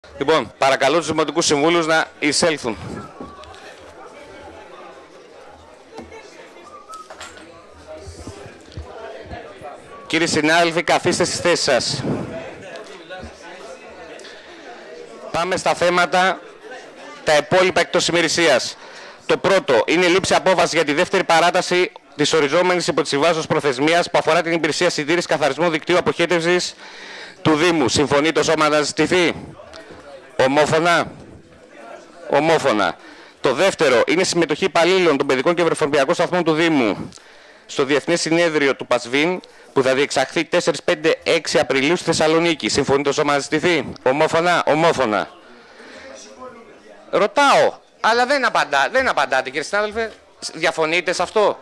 Λοιπόν, παρακαλώ τους Δημοτικούς Συμβούλους να εισέλθουν. Κύριοι συνάδελφοι, καθίστε στις θέσεις σας. Πάμε στα θέματα τα υπόλοιπα εκτός ημερησίας. Το πρώτο είναι η λήψη απόφαση για τη δεύτερη παράταση της οριζόμενης υπό τη συμβάσεως προθεσμίας που αφορά την υπηρεσία συντήρησης καθαρισμού δικτύου αποχέτευσης του Δήμου. Συμφωνεί το σώμα να ζητηθεί? Ομόφωνα. Ομόφωνα. Το δεύτερο είναι συμμετοχή υπαλλήλων των παιδικών και βρεφονιπιακών σταθμών του Δήμου στο Διεθνές Συνέδριο του ΠΑΣΒΗΝ που θα διεξαχθεί 4, 5, 6 Απριλίου στη Θεσσαλονίκη. Συμφωνεί το σώμα να ζητηθεί? Ομόφωνα. Ομόφωνα. Ρωτάω, αλλά δεν απαντάτε κύριε συνάδελφε. Διαφωνείτε σε αυτό?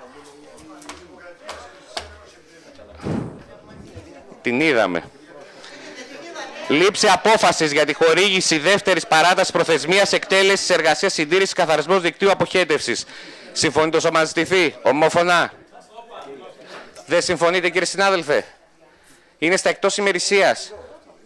Την είδαμε. Λήψη απόφασης για τη χορήγηση δεύτερης παράτασης προθεσμίας εκτέλεσης εργασίας συντήρησης καθαρισμός δικτύου αποχέτευσης. Συμφωνεί το σώμα να ζητηθεί? Ομόφωνα. Δεν συμφωνείτε κύριε συνάδελφε? Είναι στα εκτός ημερησίας.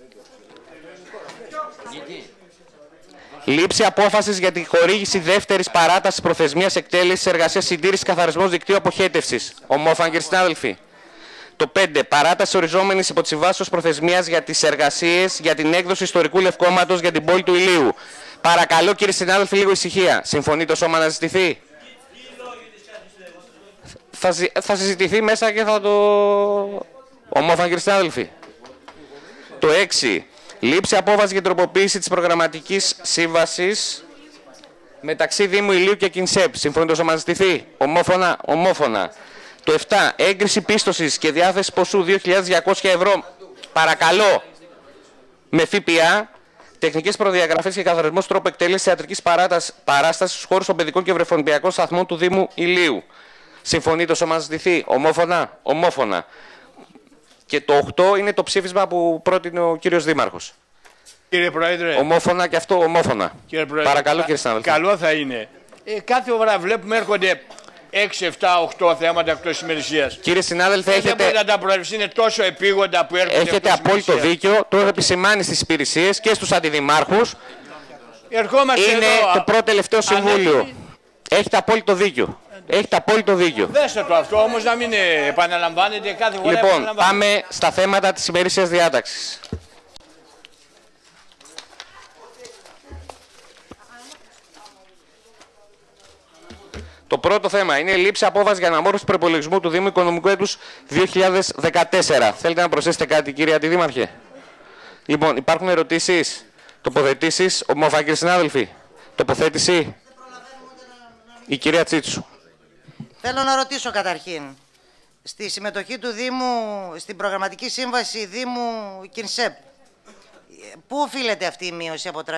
Λήψη απόφασης για τη χορήγηση δεύτερης παράτασης προθεσμίας εκτέλεσης εργασίας συντήρησης καθαρισμός δικτύου αποχέτευσης. Ομόφωνα κύριε συνάδελφοι. Το 5. Παράταση οριζόμενης υπό τη συμβάσεως προθεσμίας για τις εργασίες για την έκδοση ιστορικού λευκόματος για την πόλη του Ηλίου. Παρακαλώ κύριε συνάδελφοι λίγο ησυχία. Συμφωνεί το σώμα να ζητηθεί? Θα συζητηθεί μέσα και θα το... Ομόφωνα κύριε συνάδελφοι. Το 6. Λήψη απόφαση για τροποποίηση της προγραμματικής σύμβασης μεταξύ Δήμου Ηλίου και Κινσέπ. Συμφωνεί το σώμα να ζητηθεί? Ομόφωνα. Ομόφωνα. Το 7. Έγκριση πίστοσης και διάθεση ποσού 2.200 ευρώ. Παρακαλώ. Με ΦΠΑ, τεχνικές προδιαγραφές και καθαρισμός τρόπο εκτέλεσης θεατρικής παράστασης στους χώρους των παιδικών και βρεφονιπιακών σταθμών του Δήμου Ηλίου. Συμφωνεί το σώμα να ζητηθεί? Ομόφωνα. Ομόφωνα. Και το 8 είναι το ψήφισμα που πρότεινε ο κύριος Δήμαρχος. Κύριε Πρόεδρε. Ομόφωνα και αυτό ομόφωνα. Κύριε Πρόεδρε, παρακαλώ κύριε συνάδελφε. Καλό θα είναι. Κάθε ώρα βλέπουμε έρχονται 6, 7, 8 θέματα εκτός ημερησίας. Κύριε συνάδελφε, δεν μπορεί να τα προεδρεύσει, είναι τόσο επίγοντα που έρχονται. Έχετε απόλυτο δίκιο. Το έχω επισημάνει στις υπηρεσίες και στους αντιδημάρχους. Ερχόμαστε είναι εδώ, το πρώτο τελευταίο συμβούλιο. Έχετε απόλυτο δίκιο. Έχετε απόλυτο δίκιο. Δέστε το αυτό όμως να μην επαναλαμβάνεται κάθε φορά. Λοιπόν, πάμε στα θέματα της ημερήσιας διάταξης. Το πρώτο θέμα είναι η λήψη απόφαση για αναμόρφωση του προϋπολογισμού του Δήμου Οικονομικού έτους 2014. Θέλετε να προσθέσετε κάτι, κύριε Αντιδήμαρχε? Λοιπόν, υπάρχουν ερωτήσεις, τοποθετήσεις? Ομόφωνα, κύριε συνάδελφοι. Τοποθέτηση. Η κυρία Τσίτσου. Θέλω να ρωτήσω καταρχήν. Στη συμμετοχή του Δήμου στην προγραμματική σύμβαση Δήμου Κινσέπ, πού οφείλεται αυτή η μείωση από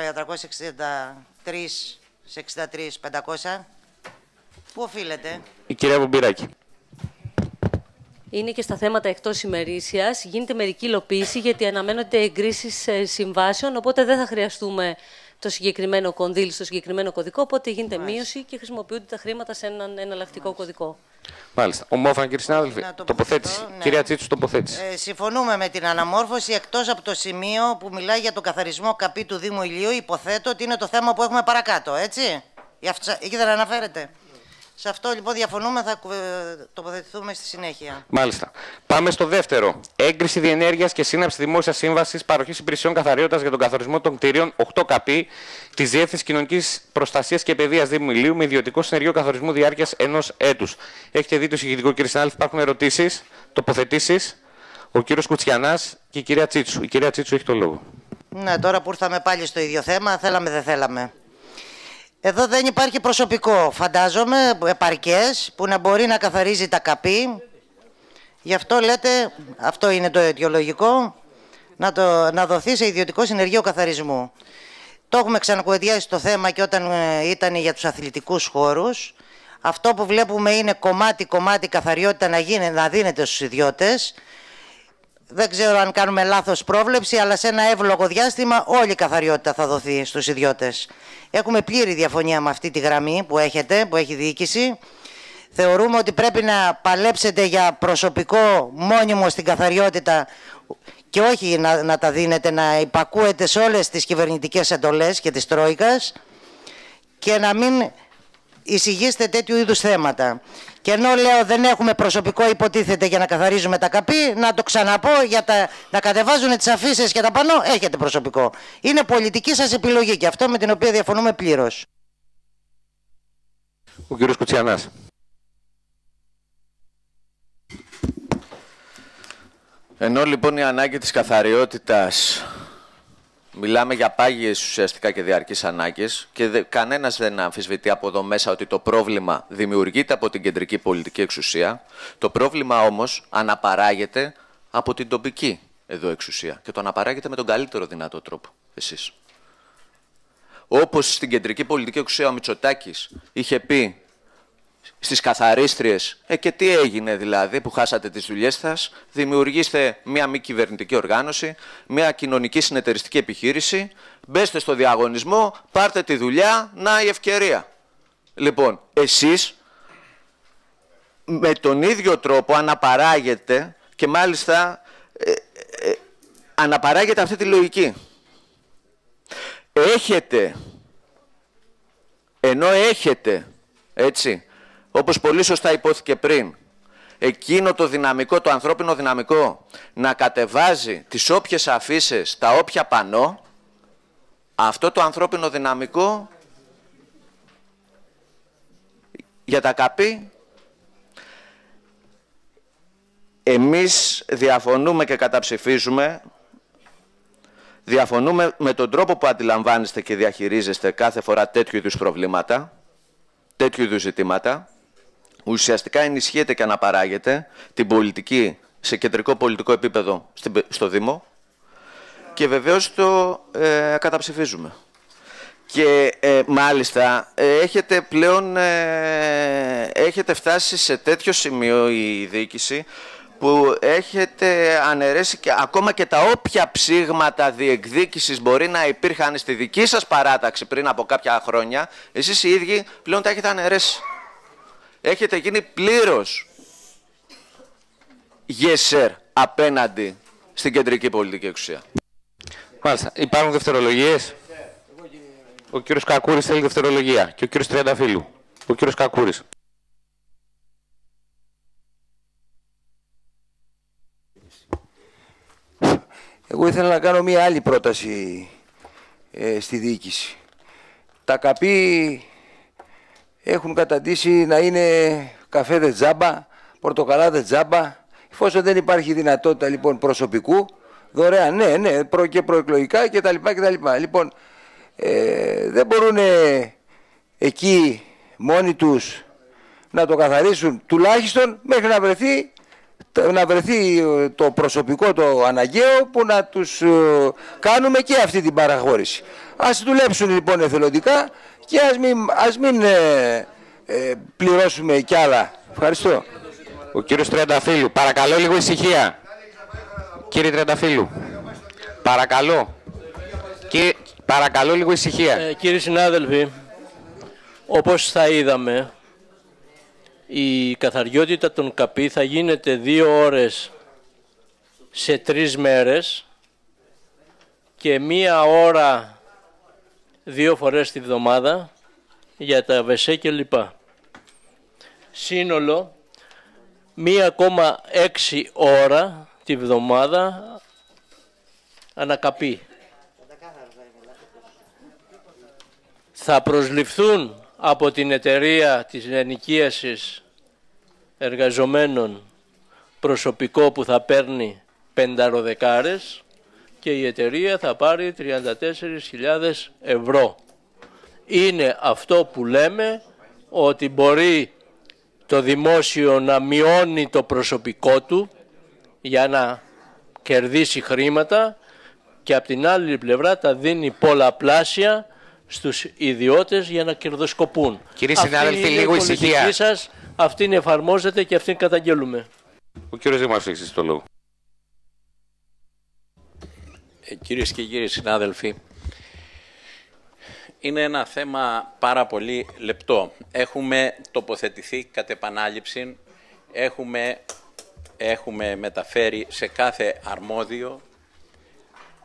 363 σε 63.500? Πού οφείλεται? Η κυρία Βουμπυράκη. Είναι και στα θέματα εκτός ημερήσιας. Γίνεται μερική υλοποίηση γιατί αναμένονται εγκρίσεις συμβάσεων, οπότε δεν θα χρειαστούμε το συγκεκριμένο κονδύλι στο συγκεκριμένο κωδικό, οπότε γίνεται μείωση και χρησιμοποιούνται τα χρήματα σε έναν εναλλακτικό κωδικό. Μάλιστα. Ομόφωνα κύριε συνάδελφοι. Τοποθέτηση. Ναι. Κυρία Τσίτσου, τοποθέτηση. Συμφωνούμε με την αναμόρφωση, εκτός από το σημείο που μιλάει για το καθαρισμό ΚΑΠΗ του Δήμου Ηλίου. Υποθέτω ότι είναι το θέμα που έχουμε παρακάτω, έτσι. Εκεί δεν αναφέρεται. Σε αυτό λοιπόν διαφωνούμε, θα τοποθετηθούμε στη συνέχεια. Μάλιστα. Πάμε στο δεύτερο. Έγκριση διενέργειας και σύναψη δημόσιας σύμβασης παροχής υπηρεσιών καθαριότητας για τον καθαρισμό των κτηρίων 8 ΚΑΠΗ της Διεύθυνσης Κοινωνικής Προστασίας και Παιδείας Δήμου Ηλίου με ιδιωτικό συνεργείο καθαρισμού διάρκειας 1 έτους. Έχετε δει το συγκεκριτικό κύριε συνάδελφε, υπάρχουν ερωτήσεις, τοποθετήσεις? Ο κύριος Κουτσιανάς και η κυρία Τσίτσου. Η κυρία Τσίτσου έχει το λόγο. Ναι, τώρα που ήρθαμε πάλι στο ίδιο θέμα, θέλαμε δεν θέλαμε. Εδώ δεν υπάρχει προσωπικό, φαντάζομαι, επαρκές, που να μπορεί να καθαρίζει τα Γι' αυτό λέτε, αυτό είναι το αιτιολογικό, να δοθεί σε ιδιωτικό συνεργείο καθαρισμού. Το έχουμε ξανακουβεντιάσει το θέμα και όταν ήταν για τους αθλητικούς χώρους. Αυτό που βλέπουμε είναι κομμάτι καθαριότητα να δίνεται στους ιδιώτες. Δεν ξέρω αν κάνουμε λάθος πρόβλεψη, αλλά σε ένα εύλογο διάστημα όλη η καθαριότητα θα δοθεί στους ιδιώτες. Έχουμε πλήρη διαφωνία με αυτή τη γραμμή που έχετε, που έχει διοίκηση. Θεωρούμε ότι πρέπει να παλέψετε για προσωπικό μόνιμο στην καθαριότητα και όχι να τα δίνετε, να υπακούετε σε όλες τις κυβερνητικές εντολές και της Τρόικας και να μην εισηγήσετε τέτοιου είδους θέματα. Και ενώ λέω δεν έχουμε προσωπικό υποτίθεται για να καθαρίζουμε τα καπί, να το ξαναπώ, για να κατεβάζουν τις αφίσες και τα πανώ, έχετε προσωπικό. Είναι πολιτική σας επιλογή και αυτό με την οποία διαφωνούμε πλήρως. Ο κύριος Κουτσιανάς. Ενώ λοιπόν η ανάγκη της καθαριότητας, μιλάμε για πάγιες ουσιαστικά και διαρκείς ανάγκες και κανένας δεν αμφισβητεί από εδώ μέσα ότι το πρόβλημα δημιουργείται από την κεντρική πολιτική εξουσία, το πρόβλημα όμως αναπαράγεται από την τοπική εδώ εξουσία και το αναπαράγεται με τον καλύτερο δυνατό τρόπο εσείς. Όπως στην κεντρική πολιτική εξουσία ο Μητσοτάκης είχε πει στις καθαρίστριες, και τι έγινε δηλαδή που χάσατε τις δουλειές σας, δημιουργήστε μια μη κυβερνητική οργάνωση, μια κοινωνική συνεταιριστική επιχείρηση, μπέστε στο διαγωνισμό, πάρτε τη δουλειά, να η ευκαιρία. Λοιπόν, εσείς με τον ίδιο τρόπο αναπαράγετε και μάλιστα αναπαράγετε αυτή τη λογική. Έχετε, έτσι, όπως πολύ σωστά υπόθηκε πριν, εκείνο το δυναμικό, το ανθρώπινο δυναμικό, να κατεβάζει τις όποιες αφίσες, τα όποια πανό, αυτό το ανθρώπινο δυναμικό για τα καπί, εμείς διαφωνούμε και καταψηφίζουμε. Διαφωνούμε με τον τρόπο που αντιλαμβάνεστε και διαχειρίζεστε κάθε φορά τέτοιου είδους προβλήματα, τέτοιου είδους ζητήματα. Ουσιαστικά ενισχύεται και αναπαράγεται την πολιτική σε κεντρικό πολιτικό επίπεδο στο Δήμο και βεβαίως το καταψηφίζουμε. Και μάλιστα έχετε φτάσει σε τέτοιο σημείο η διοίκηση που έχετε αναιρέσει και ακόμα και τα όποια ψήγματα διεκδίκησης μπορεί να υπήρχαν στη δική σας παράταξη πριν από κάποια χρόνια, εσείς οι ίδιοι πλέον τα έχετε αναιρέσει. Έχετε γίνει πλήρως γεσέρ απέναντι στην κεντρική πολιτική εξουσία. Μάλιστα. Υπάρχουν δευτερολογίες. Ο κύριος Κακούρης θέλει δευτερολογία και ο κύριος Τριανταφύλου. Ο κύριος Κακούρης. Εγώ ήθελα να κάνω μία άλλη πρόταση στη διοίκηση. Τα καπί έχουν καταντήσει να είναι καφέδες τζάμπα, πορτοκαλάδες τζάμπα. Εφόσον δεν υπάρχει δυνατότητα λοιπόν προσωπικού, δωρεάν, ναι, και προεκλογικά κτλ. Λοιπόν, δεν μπορούν εκεί μόνοι τους να το καθαρίσουν, τουλάχιστον μέχρι να βρεθεί το προσωπικό, το αναγκαίο, που να τους κάνουμε και αυτή την παραχώρηση. Ας δουλέψουν λοιπόν εθελοντικά και ας μην πληρώσουμε κι άλλα. Ευχαριστώ. Ο κύριος Τριανταφύλου, παρακαλώ λίγο ησυχία. Κύριε Τριανταφύλου, παρακαλώ λίγο ησυχία. Κύριοι συνάδελφοι, όπως θα είδαμε, η καθαριότητα των καπί θα γίνεται 2 ώρες σε 3 μέρες και 1 ώρα 2 φορές τη βδομάδα για τα βεσέ και λοιπά. Σύνολο 1,6 ώρα τη βδομάδα ανακαπί. Θα προσληφθούν από την εταιρεία της ενοικίασης εργαζομένων προσωπικό που θα παίρνει 50 και η εταιρεία θα πάρει 34.000 ευρώ. Είναι αυτό που λέμε, ότι μπορεί το δημόσιο να μειώνει το προσωπικό του για να κερδίσει χρήματα και από την άλλη πλευρά τα δίνει πολλαπλάσια στους ιδιώτες για να κερδοσκοπούν. Κύριοι συνάδελφοι, λίγο ησυχία. Σας, αυτήν εφαρμόζεται και αυτήν καταγγέλουμε. Ο κύριος Δήμαρχος έχει ζητήσει το λόγο. Κυρίες και κύριοι συνάδελφοι, είναι ένα θέμα πάρα πολύ λεπτό. Έχουμε τοποθετηθεί κατ' επανάληψη, έχουμε μεταφέρει σε κάθε αρμόδιο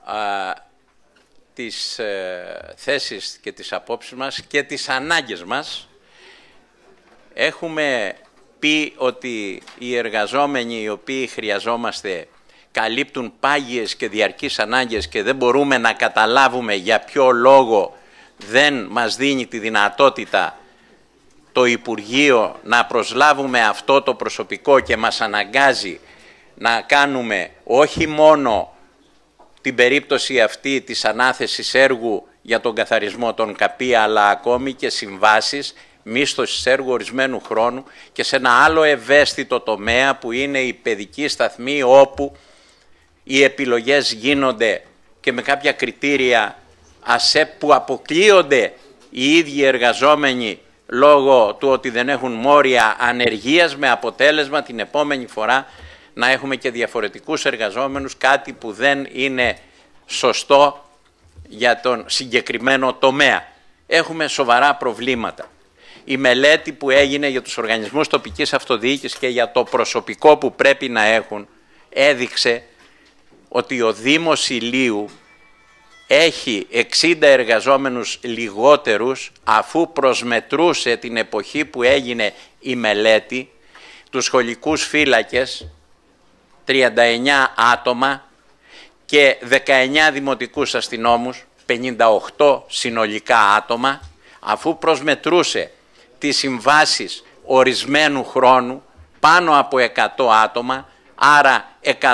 τις θέσεις και τις απόψεις μας και τις ανάγκες μας. Έχουμε πει ότι οι εργαζόμενοι οι οποίοι χρειαζόμαστε καλύπτουν πάγιες και διαρκείς ανάγκες και δεν μπορούμε να καταλάβουμε για ποιο λόγο δεν μας δίνει τη δυνατότητα το Υπουργείο να προσλάβουμε αυτό το προσωπικό και μας αναγκάζει να κάνουμε όχι μόνο την περίπτωση αυτή της ανάθεσης έργου για τον καθαρισμό των ΚΑΠΗ, αλλά ακόμη και συμβάσεις μίσθωσης έργου ορισμένου χρόνου και σε ένα άλλο ευαίσθητο τομέα που είναι η παιδική σταθμή, όπου οι επιλογές γίνονται και με κάποια κριτήρια ΑΣΕΠ που αποκλείονται οι ίδιοι εργαζόμενοι λόγω του ότι δεν έχουν μόρια ανεργίας, με αποτέλεσμα την επόμενη φορά να έχουμε και διαφορετικούς εργαζόμενους, κάτι που δεν είναι σωστό για τον συγκεκριμένο τομέα. Έχουμε σοβαρά προβλήματα. Η μελέτη που έγινε για τους οργανισμούς τοπικής αυτοδιοίκησης και για το προσωπικό που πρέπει να έχουν έδειξε ότι ο Δήμος Ηλείου έχει 60 εργαζόμενους λιγότερους, αφού προσμετρούσε την εποχή που έγινε η μελέτη τους σχολικούς φύλακες, 39 άτομα, και 19 δημοτικούς αστυνόμους, 58 συνολικά άτομα, αφού προσμετρούσε τις συμβάσεις ορισμένου χρόνου, πάνω από 100 άτομα, άρα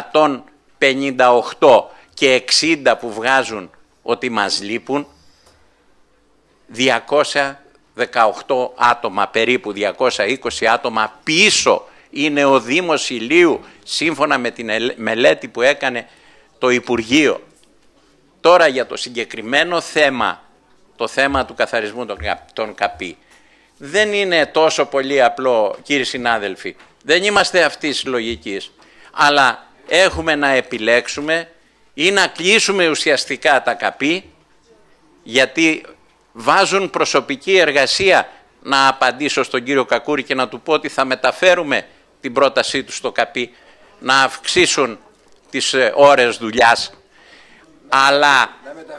158 και 60 που βγάζουν ότι μας λείπουν, 218 άτομα, περίπου 220 άτομα πίσω είναι ο Δήμος Ηλείου, σύμφωνα με την μελέτη που έκανε το Υπουργείο. Τώρα για το συγκεκριμένο θέμα, το θέμα του καθαρισμού των ΚΑΠΗ, δεν είναι τόσο πολύ απλό, κύριοι συνάδελφοι. Δεν είμαστε αυτής της λογικής, αλλά έχουμε να επιλέξουμε ή να κλείσουμε ουσιαστικά τα ΚΑΠΗ, γιατί βάζουν προσωπική εργασία. Να απαντήσω στον κύριο Κακούρη και να του πω ότι θα μεταφέρουμε την πρότασή του στο ΚΑΠΗ να αυξήσουν τις ώρες δουλειάς, αλλά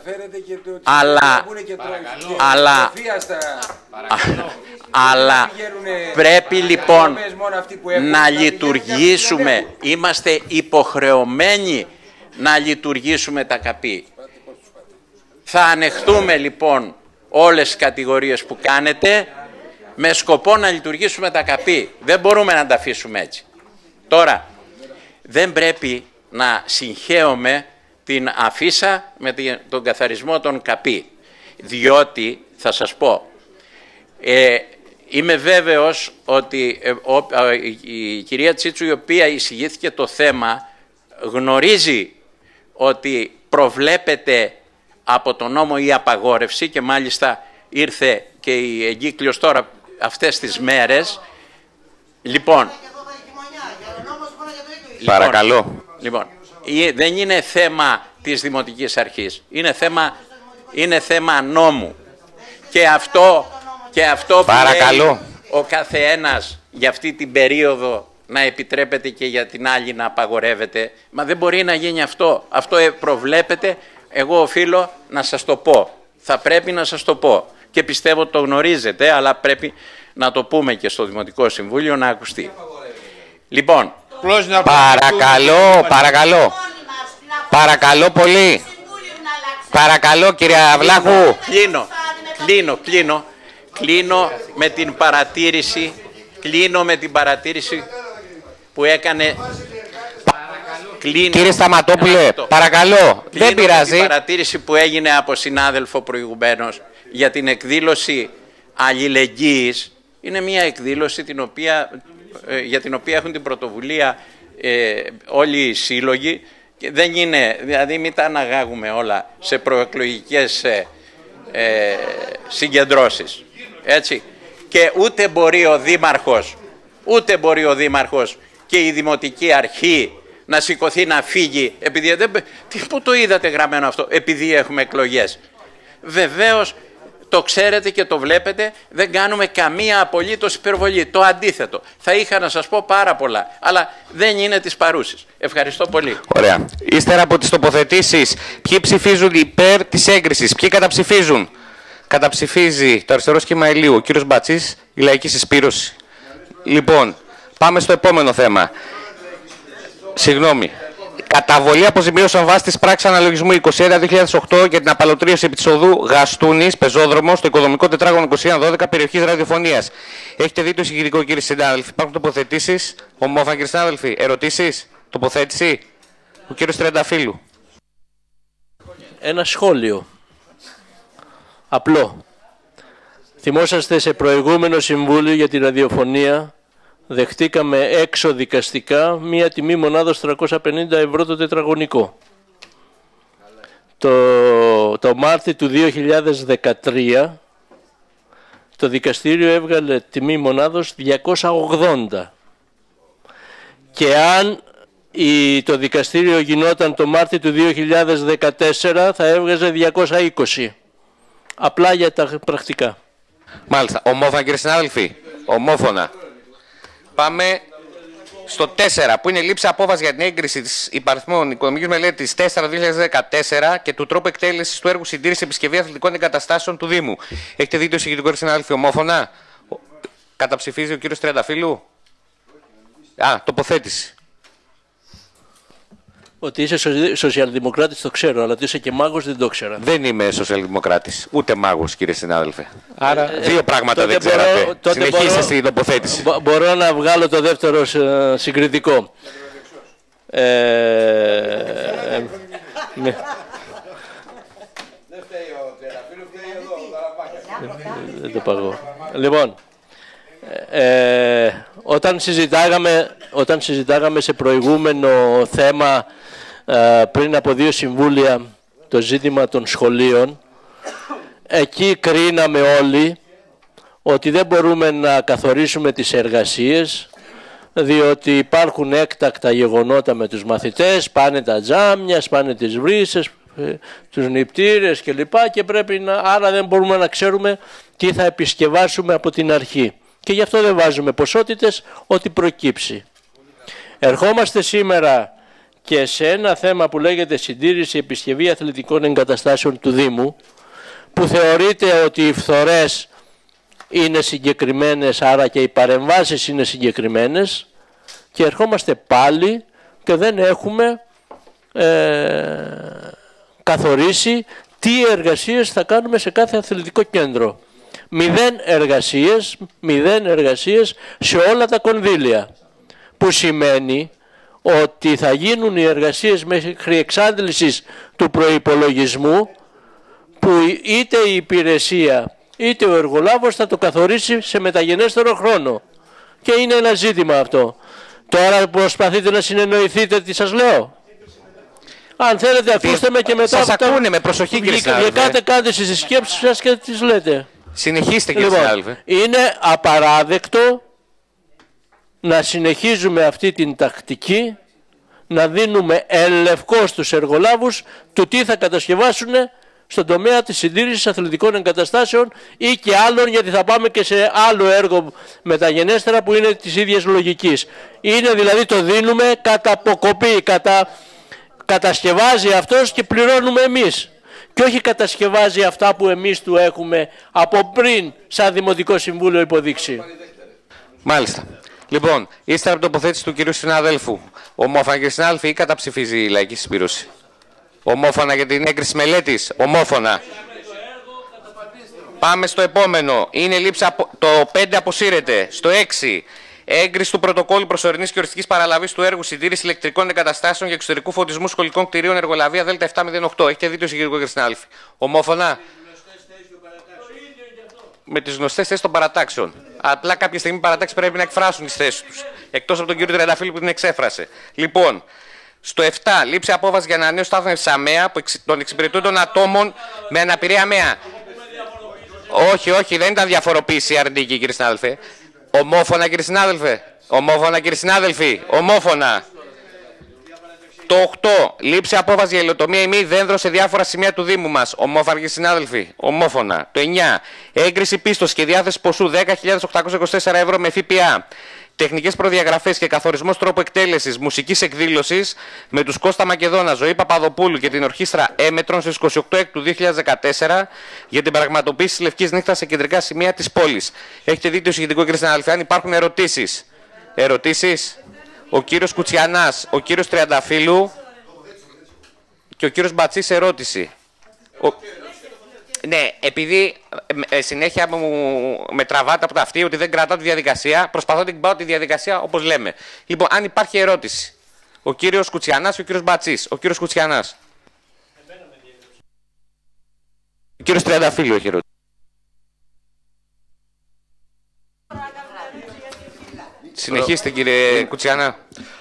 πρέπει λοιπόν να λειτουργήσουμε, είμαστε υποχρεωμένοι να λειτουργήσουμε τα ΚΑΠΗ. Θα ανεχτούμε λοιπόν όλες τις κατηγορίες που κάνετε με σκοπό να λειτουργήσουμε τα ΚΑΠΗ. Δεν μπορούμε να τα αφήσουμε έτσι. Τώρα, δεν πρέπει να συγχέουμε την αφίσα με τον καθαρισμό των ΚΑΠΗ, διότι θα σας πω, είμαι βέβαιος ότι η κυρία Τσίτσου, η οποία εισηγήθηκε το θέμα, γνωρίζει ότι προβλέπεται από τον νόμο η απαγόρευση, και μάλιστα ήρθε και η εγκύκλειος τώρα αυτές τις μέρες. Λοιπόν, Λοιπόν, δεν είναι θέμα της Δημοτικής Αρχής, είναι θέμα νόμου. Και αυτό που λέει ο καθένας για αυτή την περίοδο να επιτρέπεται και για την άλλη να απαγορεύεται, μα δεν μπορεί να γίνει αυτό. Αυτό προβλέπεται, εγώ οφείλω να σας το πω. Θα πρέπει να σας το πω και πιστεύω ότι το γνωρίζετε, αλλά πρέπει να το πούμε και στο Δημοτικό Συμβούλιο να ακουστεί. Λοιπόν, παρακαλώ πολύ. Παρακαλώ κυρία Βλάχου. Κλείνω με την παρατήρηση που έκανε. Κύριε Σταματόπουλε, παρακαλώ, δεν πειράζει. Την παρατήρηση που έγινε από συνάδελφο προηγουμένως για την εκδήλωση αλληλεγγύης, είναι μια εκδήλωση για την οποία έχουν την πρωτοβουλία όλοι οι σύλλογοι, και δεν είναι, δηλαδή μην τα αναγάγουμε όλα σε προεκλογικές συγκεντρώσεις, έτσι. Και ούτε μπορεί ο Δήμαρχος και η Δημοτική Αρχή να σηκωθεί να φύγει, επειδή πού το είδατε γραμμένο αυτό, επειδή έχουμε εκλογές. Βεβαίως Το ξέρετε και το βλέπετε, δεν κάνουμε καμία απολύτως υπερβολή. Το αντίθετο. Θα είχα να σας πω πάρα πολλά, αλλά δεν είναι της παρούσης. Ευχαριστώ πολύ. Ωραία. Ύστερα από τις τοποθετήσεις, ποιοι ψηφίζουν υπέρ της έγκρισης, ποιοι καταψηφίζουν? Καταψηφίζει το αριστερό σχήμα Ηλίου, ο κύριος Μπατσής, η Λαϊκή Συσπήρωση. Λοιπόν, πάμε στο επόμενο θέμα. Συγγνώμη. Καταβολή αποζημιώσεων βάσει τη πράξη αναλογισμού 21-2008 για την απαλωτρίωση επί της οδού Γαστούνης, πεζόδρομο, στο οικοδομικό τετράγωνο 21-12 περιοχής ραδιοφωνίας. Έχετε δει το εισηγητικό, κύριε συνάδελφοι? Υπάρχουν τοποθετήσεις? Ομόφωνα, κύριε συνάδελφοι? Ερωτήσεις? Τοποθέτηση? Ο κύριος Τριανταφύλου. Ένα σχόλιο. Απλό. Θυμόσαστε σε προηγούμενο συμβούλιο για τη ραδιοφωνία δεχτήκαμε έξω δικαστικά μία τιμή μονάδος 350 ευρώ το τετραγωνικό. Το Μάρτιο του 2013 το δικαστήριο έβγαλε τιμή μονάδος 280. Και αν το δικαστήριο γινόταν το Μάρτιο του 2014 θα έβγαζε 220. Απλά για τα πρακτικά. Μάλιστα. Ομόφωνα, κύριε συνάδελφοι? Ομόφωνα. Πάμε στο 4, που είναι λήψη απόφαση για την έγκριση της υπαριθμών οικονομικής μελέτης 4-2014 και του τρόπου εκτέλεσης του έργου συντήρησης επισκευή αθλητικών εγκαταστάσεων του Δήμου. Έχετε δει το εισηγητικό, κύριε συνάδελφοι? Ομόφωνα. Καταψηφίζει ο κύριος Τριανταφύλου. Τοποθέτηση. Ότι είσαι σοσιαλδημοκράτης το ξέρω, αλλά ότι είσαι και μάγος δεν το ξέρα. Δεν είμαι σοσιαλδημοκράτης, ούτε μάγος, κύριε συνάδελφε. Άρα δύο πράγματα δεν ξέρατε. Συνεχίστε στην τοποθέτηση. Μπορώ να βγάλω το δεύτερο συγκριτικό. Δεν το παγώ. Λοιπόν, όταν συζητάγαμε σε προηγούμενο θέμα πριν από 2 συμβούλια το ζήτημα των σχολείων, εκεί κρίναμε όλοι ότι δεν μπορούμε να καθορίσουμε τις εργασίες, διότι υπάρχουν έκτακτα γεγονότα με τους μαθητές, πάνε τα τζάμια, πάνε τις βρύσες, τους νηπτήρες κλπ. Και άρα δεν μπορούμε να ξέρουμε τι θα επισκευάσουμε από την αρχή. Και γι' αυτό δεν βάζουμε ποσότητες, ό,τι προκύψει. Ερχόμαστε σήμερα και σε ένα θέμα που λέγεται συντήρηση επισκευή αθλητικών εγκαταστάσεων του Δήμου, που θεωρείται ότι οι φθορές είναι συγκεκριμένες, άρα και οι παρεμβάσεις είναι συγκεκριμένες, και ερχόμαστε πάλι και δεν έχουμε καθορίσει τι εργασίες θα κάνουμε σε κάθε αθλητικό κέντρο. 0 εργασίες σε όλα τα κονδύλια, που σημαίνει ότι θα γίνουν οι εργασίες μέχρι εξάντλησης του προϋπολογισμού, που είτε η υπηρεσία είτε ο εργολάβος θα το καθορίσει σε μεταγενέστερο χρόνο. Και είναι ένα ζήτημα αυτό. Τώρα προσπαθείτε να συνεννοηθείτε τι σας λέω. Αν θέλετε ακούστε με και μετά. Σας ακούνε με προσοχή, κύριε συνάδελφε. Κάντε στις σκέψεις σας και τις λέτε. Συνεχίστε, κύριε συνάδελφε. Είναι απαράδεκτο να συνεχίζουμε αυτή την τακτική, να δίνουμε ελευκό στους εργολάβους του τι θα κατασκευάσουν στον τομέα της συντήρησης αθλητικών εγκαταστάσεων ή και άλλων, γιατί θα πάμε και σε άλλο έργο μεταγενέστερα που είναι της ίδιας λογικής. Είναι δηλαδή το δίνουμε κατά αποκοπή, κατασκευάζει αυτός και πληρώνουμε εμείς. Και όχι κατασκευάζει αυτά που εμείς του έχουμε από πριν σαν Δημοτικό Συμβούλιο υποδείξει. Μάλιστα. Λοιπόν, ύστερα από τοποθέτηση του κυρίου συναδέλφου, ομόφωνα, κύριε συνάδελφοι, ή καταψηφίζει η Λαϊκή Συσπήρωση? Ομόφωνα για την έγκριση μελέτης? Ομόφωνα. Πάμε στο επόμενο. Είναι λήψη το 5 αποσύρεται. Στο 6. Έγκριση του πρωτοκόλλου προσωρινής και οριστικής παραλαβής του έργου συντήρηση ηλεκτρικών εγκαταστάσεων για εξωτερικού φωτισμού σχολικών κτηρίων εργολαβία Δέλτα 708. Έχετε δει το συγκεκριτικό, κύριε συνάδελφοι? Ομόφωνα. Με τις γνωστές θέσεις των παρατάξεων. Απλά κάποια στιγμή οι παρατάξεις πρέπει να εκφράσουν τις θέσεις τους. Εκτός από τον κύριο Τριανταφύλου που την εξέφρασε. Λοιπόν, στο 7, λήψη απόφαση για ανανέωση στάθμευσης ΑΜΕΑ των εξυπηρετούντων ατόμων με αναπηρία ΑΜΕΑ. Όχι, δεν ήταν διαφοροποίηση αρνητική, κύριε συνάδελφε. Ομόφωνα, κύριε συνάδελφε. Ομόφωνα, κύριε συνάδελφοι. Ομόφωνα. Το 8. Λήψη απόφαση για υλοτομία ή μη δένδρο σε διάφορα σημεία του Δήμου μας. Ομόφαροι συνάδελφοι. Ομόφωνα. Το 9. Έγκριση πίστος και διάθεση ποσού 10.824 ευρώ με ΦΠΑ. Τεχνικές προδιαγραφές και καθορισμός τρόπου εκτέλεσης μουσικής εκδήλωσης με τους Κώστα Μακεδόνα, Ζωή Παπαδοπούλου και την ορχήστρα Έμετρον στις 28 του 2014 για την πραγματοποίηση της Λευκής Νύχτας σε κεντρικά σημεία της πόλης. Έχετε δει το συγκεκριτικό, κύριε συνάδελφε, αν υπάρχουν ερωτήσεις. Ερωτήσεις. Ο κύριος Κουτσιανάς, ο κύριος Τριανταφύλου και ο κύριος Μπατσής ερώτηση. Ναι, επειδή συνέχεια με τραβάτε από τα αυτή ότι δεν κρατάω τη διαδικασία, προσπαθώ να την πάω τη διαδικασία όπως λέμε. Λοιπόν, αν υπάρχει ερώτηση, ο κύριος Κουτσιανάς και ο κύριος Μπατσής. Ο κύριος Κουτσιανάς. Ο κύριος Τριανταφύλου έχει ερώτηση. Συνεχίστε, κύριε Κουτσιανά.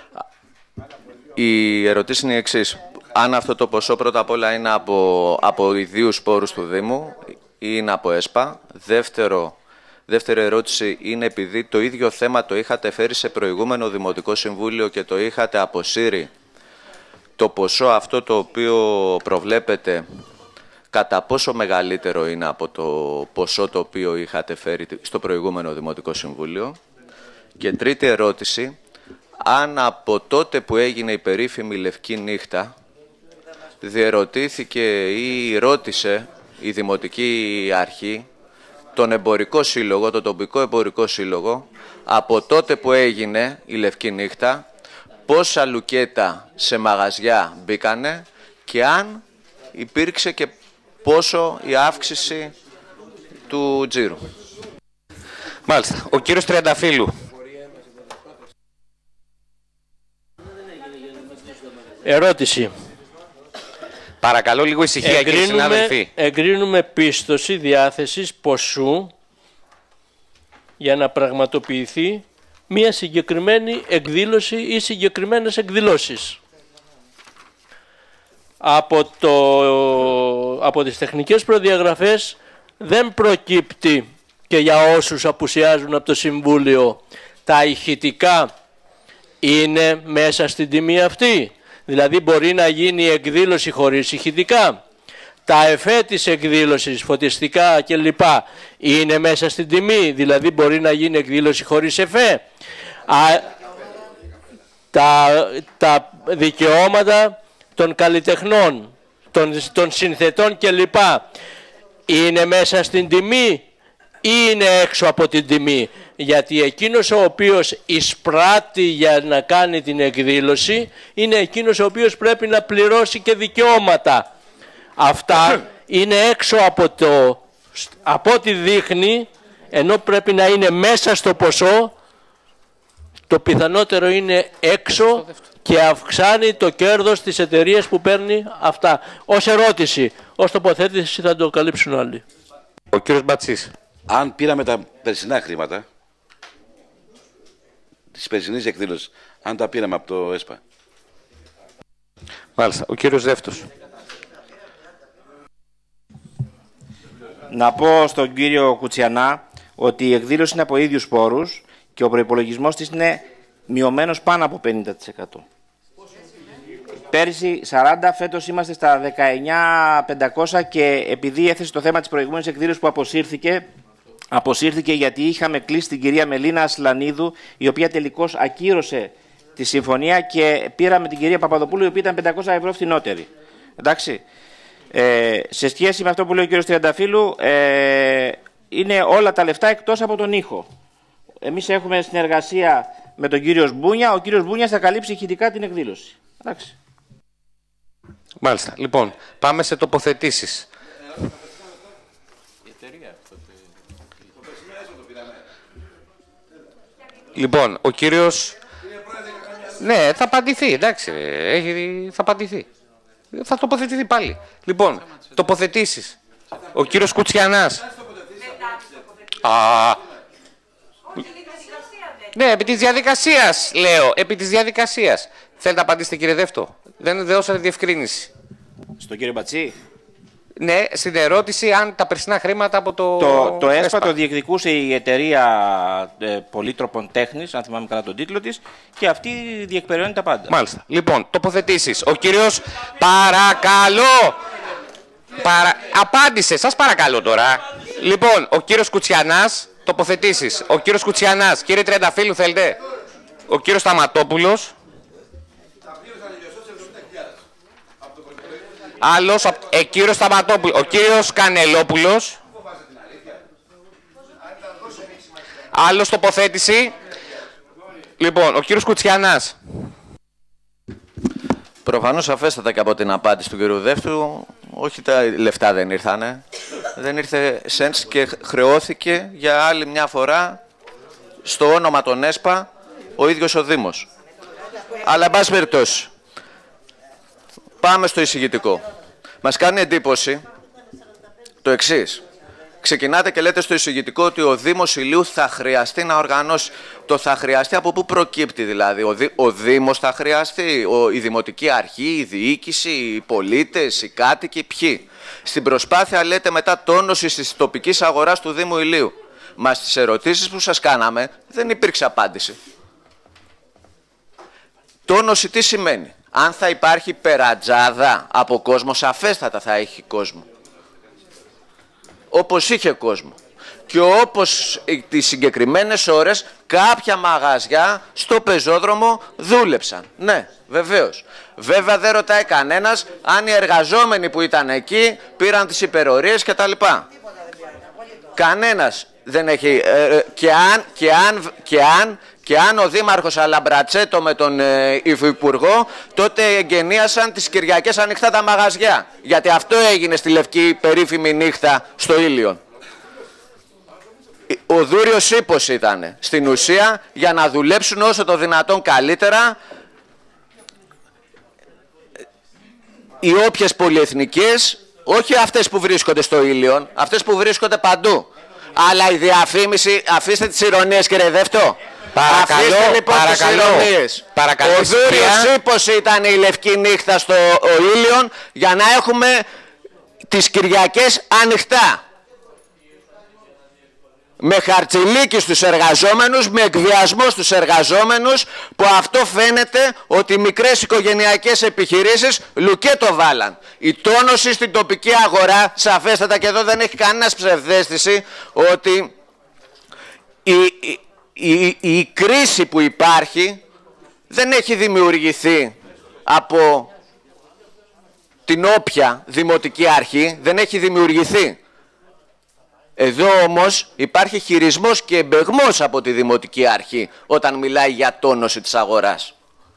Η ερώτηση είναι η εξής. Αν αυτό το ποσό πρώτα απ' όλα είναι από ιδίους πόρους του Δήμου ή είναι από ΕΣΠΑ. Δεύτερη ερώτηση είναι επειδή το ίδιο θέμα το είχατε φέρει σε προηγούμενο Δημοτικό Συμβούλιο και το είχατε αποσύρει. Το ποσό αυτό το οποίο προβλέπετε, κατά πόσο μεγαλύτερο είναι από το ποσό το οποίο είχατε φέρει στο προηγούμενο Δημοτικό Συμβούλιο. Και τρίτη ερώτηση, αν από τότε που έγινε η περίφημη Λευκή Νύχτα διερωτήθηκε ή ρώτησε η Δημοτική Αρχή τον εμπορικό σύλλογο, τον τοπικό εμπορικό σύλλογο, από τότε που έγινε η Λευκή Νύχτα, πόσα λουκέτα σε μαγαζιά μπήκανε και αν υπήρξε και πόσο η αύξηση του τζίρου. Μάλιστα. Ο κύριος Τριανταφύλου. Ερώτηση. Παρακαλώ λίγο ησυχία, κύριε συνάδελφοι. Εγκρίνουμε πίστοση διάθεσης ποσού για να πραγματοποιηθεί μία συγκεκριμένη εκδήλωση ή συγκεκριμένες εκδηλώσεις. Από τις τεχνικές προδιαγραφές δεν προκύπτει και για όσους απουσιάζουν από το Συμβούλιο τα ηχητικά είναι μέσα στην τιμή αυτή. Δηλαδή μπορεί να γίνει εκδήλωση χωρίς ηχητικά. Τα εφέ της εκδήλωσης, φωτιστικά κλπ. Είναι μέσα στην τιμή. Δηλαδή μπορεί να γίνει εκδήλωση χωρίς εφέ. Τα δικαιώματα των καλλιτεχνών, των συνθετών κλπ. Είναι μέσα στην τιμή ή είναι έξω από την τιμή. Γιατί εκείνος ο οποίος εισπράττει για να κάνει την εκδήλωση είναι εκείνος ο οποίος πρέπει να πληρώσει και δικαιώματα. Αυτά είναι έξω από ό,τι δείχνει, ενώ πρέπει να είναι μέσα στο ποσό, το πιθανότερο είναι έξω και αυξάνει το κέρδος της εταιρείας που παίρνει αυτά. Ως ερώτηση, ως τοποθέτηση θα το καλύψουν άλλοι. Ο κύριος Μπατσής. Αν πήραμε τα περσινά χρήματα της περσινής εκδήλωσης, αν τα πήραμε από το ΕΣΠΑ. Μάλιστα. Ο κύριος Δεύτος. Να πω στον κύριο Κουτσιανά ότι η εκδήλωση είναι από ίδιους πόρους και ο προϋπολογισμός της είναι μειωμένος πάνω από 50%. Πέρυσι 40, φέτος είμαστε στα 19.500 και επειδή έθεσε το θέμα της προηγούμενης εκδήλωσης που αποσύρθηκε γιατί είχαμε κλείσει την κυρία Μελίνα Ασλανίδου, η οποία τελικώς ακύρωσε τη συμφωνία και πήραμε την κυρία Παπαδοπούλου, η οποία ήταν 500 ευρώ φθηνότερη. Εντάξει. Σε σχέση με αυτό που λέει ο κύριος Τριανταφύλου, είναι όλα τα λεφτά εκτός από τον ήχο. Εμείς έχουμε συνεργασία με τον κύριο Σμπούνια, ο κύριος Σμπούνιας θα καλύψει ηχητικά την εκδήλωση. Εντάξει. Μάλιστα. Λοιπόν, πάμε σε τοποθετήσεις. Λοιπόν, ο κύριος... Ναι, θα απαντηθεί, εντάξει, θα απαντηθεί. Θα τοποθετηθεί πάλι. Λοιπόν, τοποθετήσεις. Ο κύριος Κουτσιανάς. Ναι, επί της διαδικασίας, λέω. Επί της διαδικασίας. Θέλετε να απαντήσετε, κύριε Δεύτο. Δεν δώσατε διευκρίνηση. Στον κύριο Μπατσί. Ναι, στην ερώτηση αν τα περσινά χρήματα από το ΕΣΠΑ το διεκδικούσε η εταιρεία Πολύτροπων Τέχνης, αν θυμάμαι καλά τον τίτλο της, και αυτή διεκπεραιώνει τα πάντα. Μάλιστα. Λοιπόν, τοποθετήσεις. Ο κύριος, παρακαλώ, απάντησε, σας παρακαλώ τώρα. Λοιπόν, ο κύριος Κουτσιανάς, τοποθετήσεις. Ο κύριος Κουτσιανάς, κύριε Τρενταφύλλου θέλετε. Ο κύριος Σταματόπουλος. Άλλος, κύριος Σταματόπουλος. Ο κύριος Κανελόπουλος. Άλλος τοποθέτηση. Λοιπόν, ο κύριος Κουτσιανάς. Προφανώς αφέστατα και από την απάντηση του κύριου Δεύτου, όχι τα λεφτά δεν ήρθανε. Δεν ήρθε σέντς και χρεώθηκε για άλλη μια φορά στο όνομα των ΕΣΠΑ ο ίδιος ο Δήμος. Αλλά, εν πάση περιπτώσει, πάμε στο εισηγητικό. Μας κάνει εντύπωση το εξής. Ξεκινάτε και λέτε στο εισηγητικό ότι ο Δήμος Ηλίου θα χρειαστεί να οργανώσει. Το θα χρειαστεί από πού προκύπτει δηλαδή? Ο Δήμος θα χρειαστεί, η Δημοτική Αρχή, η Διοίκηση, οι πολίτες, οι κάτοικοι, ποιοι? Στην προσπάθεια λέτε μετά τόνωση της τοπικής αγοράς του Δήμου Ηλίου. Μα στις ερωτήσεις που σας κάναμε δεν υπήρξε απάντηση. Τόνωση τι σημαίνει? Αν θα υπάρχει περατζάδα από κόσμο, σαφέστατα θα έχει κόσμο. Όπως είχε κόσμο. Και όπως τις συγκεκριμένες ώρες κάποια μαγαζιά στο πεζόδρομο δούλεψαν. Ναι, βεβαίως. Βέβαια δεν ρωτάει κανένας αν οι εργαζόμενοι που ήταν εκεί πήραν τις υπερορίες κτλ. Κανένας δεν έχει... Και αν ο Δήμαρχος Αλαμπρατσέτο με τον Υφυπουργό τότε εγγενίασαν τις Κυριακές ανοιχτά τα μαγαζιά. Γιατί αυτό έγινε στη Λευκή περίφημη νύχτα στο Ήλιον. Ο Δούριος ύπος ήταν στην ουσία για να δουλέψουν όσο το δυνατόν καλύτερα οι όποιες πολυεθνικές, όχι αυτές που βρίσκονται στο Ήλιον, αυτές που βρίσκονται παντού. Αλλά η διαφήμιση, αφήστε τις ηρωνίες κύριε Δεύτο. Παρακαλώ, λοιπόν παρακαλώ. Ο Δούριος ύπος ήταν η Λευκή νύχτα στο Ήλιον για να έχουμε τις Κυριακές ανοιχτά. Με χαρτσιλίκι στους εργαζόμενους, με εκβιασμό στους εργαζόμενους, που αυτό φαίνεται ότι οι μικρές οικογενειακές επιχειρήσεις λουκέτο βάλαν. Η τόνωση στην τοπική αγορά, σαφέστατα, και εδώ δεν έχει κανένας ψευδαίσθηση ότι η κρίση που υπάρχει δεν έχει δημιουργηθεί από την όποια δημοτική αρχή, δεν έχει δημιουργηθεί. Εδώ όμως υπάρχει χειρισμός και εμπεγμός από τη Δημοτική Αρχή όταν μιλάει για τόνωση της αγοράς.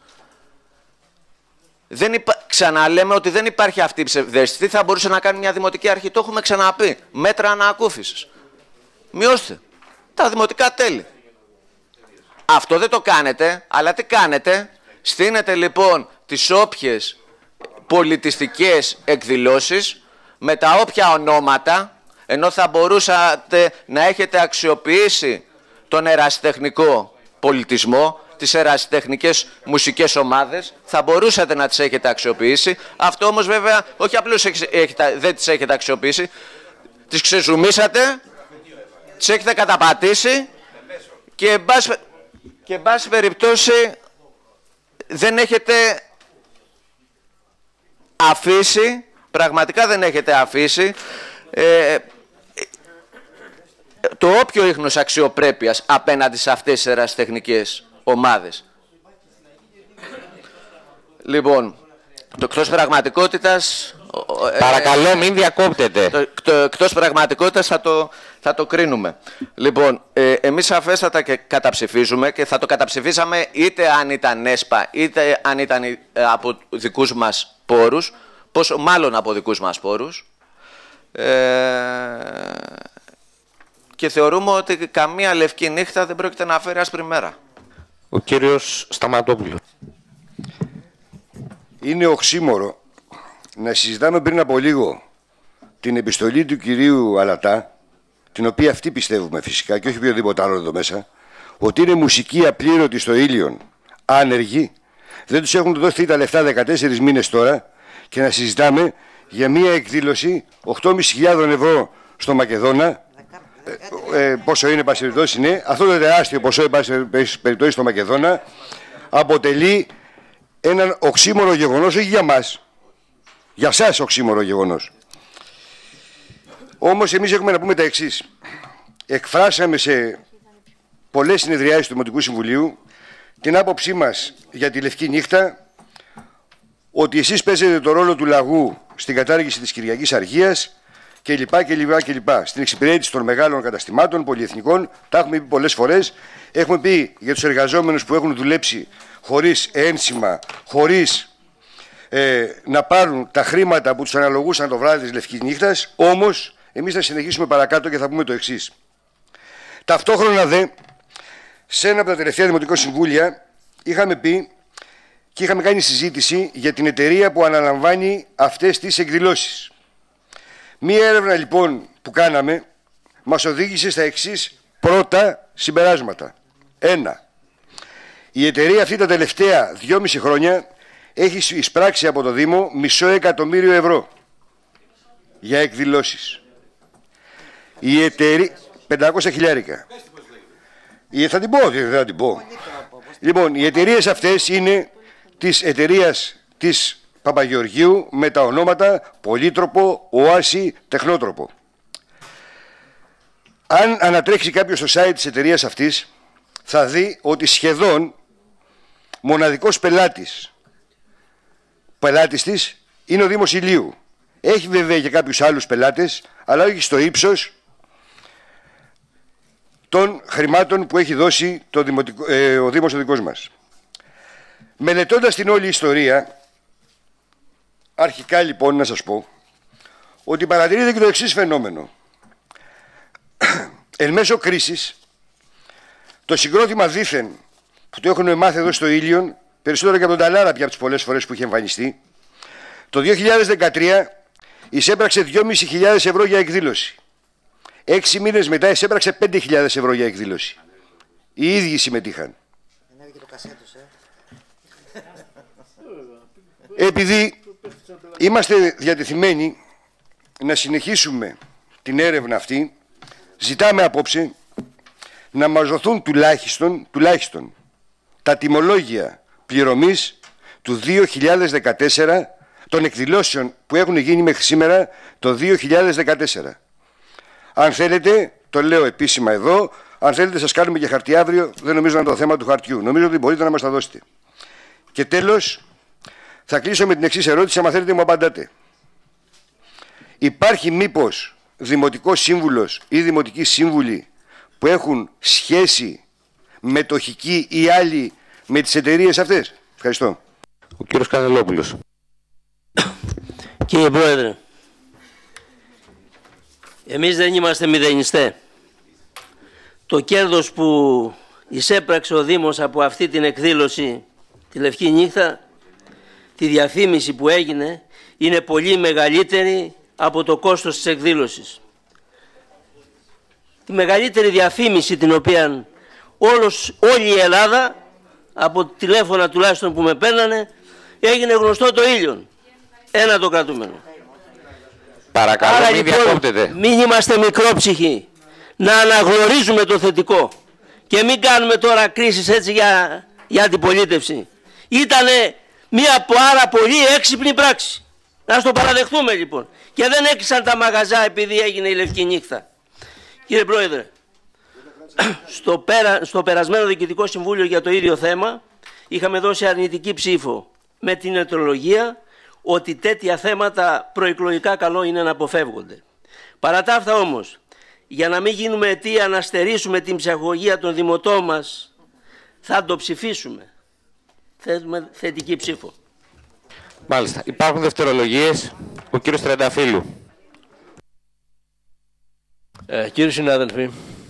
Ξαναλέμε ότι δεν υπάρχει αυτή η ψευδαίσθηση. Τι θα μπορούσε να κάνει μια Δημοτική Αρχή? Το έχουμε ξαναπεί. Μέτρα ανακούφισης. Μειώστε τα δημοτικά τέλη. Αυτό δεν το κάνετε, αλλά τι κάνετε? Στείνετε λοιπόν τις όποιες πολιτιστικές εκδηλώσεις με τα όποια ονόματα, ενώ θα μπορούσατε να έχετε αξιοποιήσει τον ερασιτεχνικό πολιτισμό, τις ερασιτεχνικές μουσικές ομάδες, θα μπορούσατε να τις έχετε αξιοποιήσει. Αυτό όμως βέβαια όχι απλώς δεν τις έχετε αξιοποιήσει, τις ξεζουμίσατε, τις έχετε καταπατήσει και εν πάση περιπτώσει δεν έχετε αφήσει, πραγματικά δεν έχετε αφήσει το όποιο ίχνος αξιοπρέπειας απέναντι σε αυτές τις ερασιτεχνικές ομάδες. Λοιπόν, το εκτός πραγματικότητας... Παρακαλώ, μην διακόπτετε. Το εκτός πραγματικότητας θα το κρίνουμε. Λοιπόν, εμείς αφέστατα και καταψηφίζουμε και θα το καταψηφίσαμε είτε αν ήταν ΕΣΠΑ, είτε αν ήταν από δικούς μας πόρους, πόσο μάλλον από δικούς μας πόρους. Και θεωρούμε ότι καμία λευκή νύχτα δεν πρόκειται να φέρει άσπρη μέρα. Ο κύριος Σταματόπουλος. Είναι οξύμορο να συζητάμε πριν από λίγο την επιστολή του κυρίου Αλατά, την οποία αυτή πιστεύουμε φυσικά και όχι οποιοδήποτε άλλο εδώ μέσα, ότι είναι μουσική απλήρωτη στο Ήλιον, άνεργοι, δεν τους έχουν δώσει τα λεφτά 14 μήνες τώρα και να συζητάμε για μία εκδήλωση 8.500 ευρώ στο Μακεδόνα. Πόσο είναι, πάση περιπτώσει, είναι. Αυτό το τεράστιο ποσό, πάση περιπτώσει, στο Μακεδόνα αποτελεί έναν οξύμορο γεγονός, όχι για μας. Για σας οξύμορο γεγονός. Όμως εμείς έχουμε να πούμε τα εξής. Εκφράσαμε σε πολλές συνεδριάσεις του Δημοτικού Συμβουλίου την άποψή μας για τη Λευκή Νύχτα, ότι εσείς παίζετε το ρόλο του λαγού στην κατάργηση της Κυριακής Αργίας κλπ. Στην εξυπηρέτηση των μεγάλων καταστημάτων, πολυεθνικών. Τα έχουμε πει πολλές φορές. Έχουμε πει για τους εργαζόμενους που έχουν δουλέψει χωρίς ένσημα, χωρίς να πάρουν τα χρήματα που τους αναλογούσαν το βράδυ της Λευκής Νύχτας. Όμως, εμείς θα συνεχίσουμε παρακάτω και θα πούμε το εξής. Ταυτόχρονα δε, σε ένα από τα τελευταία Δημοτικά Συμβούλια, είχαμε πει και είχαμε κάνει συζήτηση για την εταιρεία που αναλαμβάνει αυτές τις εκδηλώσεις. Μία έρευνα λοιπόν που κάναμε μας οδήγησε στα εξής πρώτα συμπεράσματα. 1. Η εταιρεία αυτή τα τελευταία 2,5 χρόνια έχει εισπράξει από το Δήμο 500.000 ευρώ για εκδηλώσεις. Η εταιρεία... 500.000. Θα την πω, δεν θα την πω. Λοιπόν, οι εταιρείες αυτές είναι της εταιρείας της Παπαγεωργίου με τα ονόματα Πολύτροπο, Οάση, Τεχνότροπο. Αν ανατρέξει κάποιος στο site της εταιρείας αυτής, θα δει ότι σχεδόν μοναδικός πελάτης της είναι ο Δήμος Ηλίου. Έχει βέβαια και κάποιους άλλους πελάτες, αλλά όχι στο ύψος των χρημάτων που έχει δώσει ο Δήμος ο δικός μας. Μελετώντας την όλη ιστορία, αρχικά λοιπόν να σας πω ότι παρατηρείται και το εξής φαινόμενο. Εν μέσω κρίσης, το συγκρότημα δήθεν που το έχουν μάθει εδώ στο Ήλιον, περισσότερο και από τον Ταλάρα πια από τις πολλές φορές που είχε εμφανιστεί, το 2013 εισέπραξε 2.500 ευρώ για εκδήλωση. 6 μήνες μετά εισέπραξε 5.000 ευρώ για εκδήλωση. Οι ίδιοι συμμετείχαν. Επειδή είμαστε διατεθειμένοι να συνεχίσουμε την έρευνα αυτή, ζητάμε απόψε να μας δοθούν τουλάχιστον τα τιμολόγια πληρωμής του 2014, των εκδηλώσεων που έχουν γίνει μέχρι σήμερα το 2014. Αν θέλετε, το λέω επίσημα εδώ, αν θέλετε σας κάνουμε και χαρτί αύριο, δεν νομίζω να είναι το θέμα του χαρτιού. Νομίζω ότι μπορείτε να μας τα δώσετε. Και τέλος, θα κλείσω με την εξής ερώτηση, άμα θέλετε μου απαντάτε. Υπάρχει μήπως δημοτικός σύμβουλος ή δημοτικοί σύμβουλοι που έχουν σχέση μετοχική ή άλλη με τις εταιρείες αυτές? Ευχαριστώ. Ο κύριος Κανελόπουλος. Κύριε Πρόεδρε, εμείς δεν είμαστε μηδενιστές. Το κέρδος που εισέπραξε ο Δήμος από αυτή την εκδήλωση, τη Λευκή Νύχτα, τη διαφήμιση που έγινε, είναι πολύ μεγαλύτερη από το κόστος της εκδήλωσης. Τη μεγαλύτερη διαφήμιση την οποία όλη η Ελλάδα, από τηλέφωνα τουλάχιστον που με παίρνανε, έγινε γνωστό το Ήλιον. Ένα το κρατούμενο. Παρακαλώ, άρα, μην διακόπτετε. Μην είμαστε μικρόψυχοι. Να αναγνωρίζουμε το θετικό. Και μην κάνουμε τώρα κρίσεις έτσι για αντιπολίτευση. Ήτανε μια πάρα πολύ έξυπνη πράξη. Να το παραδεχτούμε λοιπόν. Και δεν έκλεισαν τα μαγαζά επειδή έγινε η Λευκή Νύχτα. Κύριε Πρόεδρε, στο περασμένο Διοικητικό Συμβούλιο για το ίδιο θέμα είχαμε δώσει αρνητική ψήφο με την αιτιολογία ότι τέτοια θέματα προεκλογικά καλό είναι να αποφεύγονται. Παρά τα αυτά όμως, για να μην γίνουμε αιτία να στερήσουμε την ψυχαγωγία των δημοτών μας, θα το ψηφίσουμε. Θέτουμε θετική ψήφο. Μάλιστα. Υπάρχουν δευτερολογίες. Ο κύριος Τρενταφύλου. Κύριοι συνάδελφοι,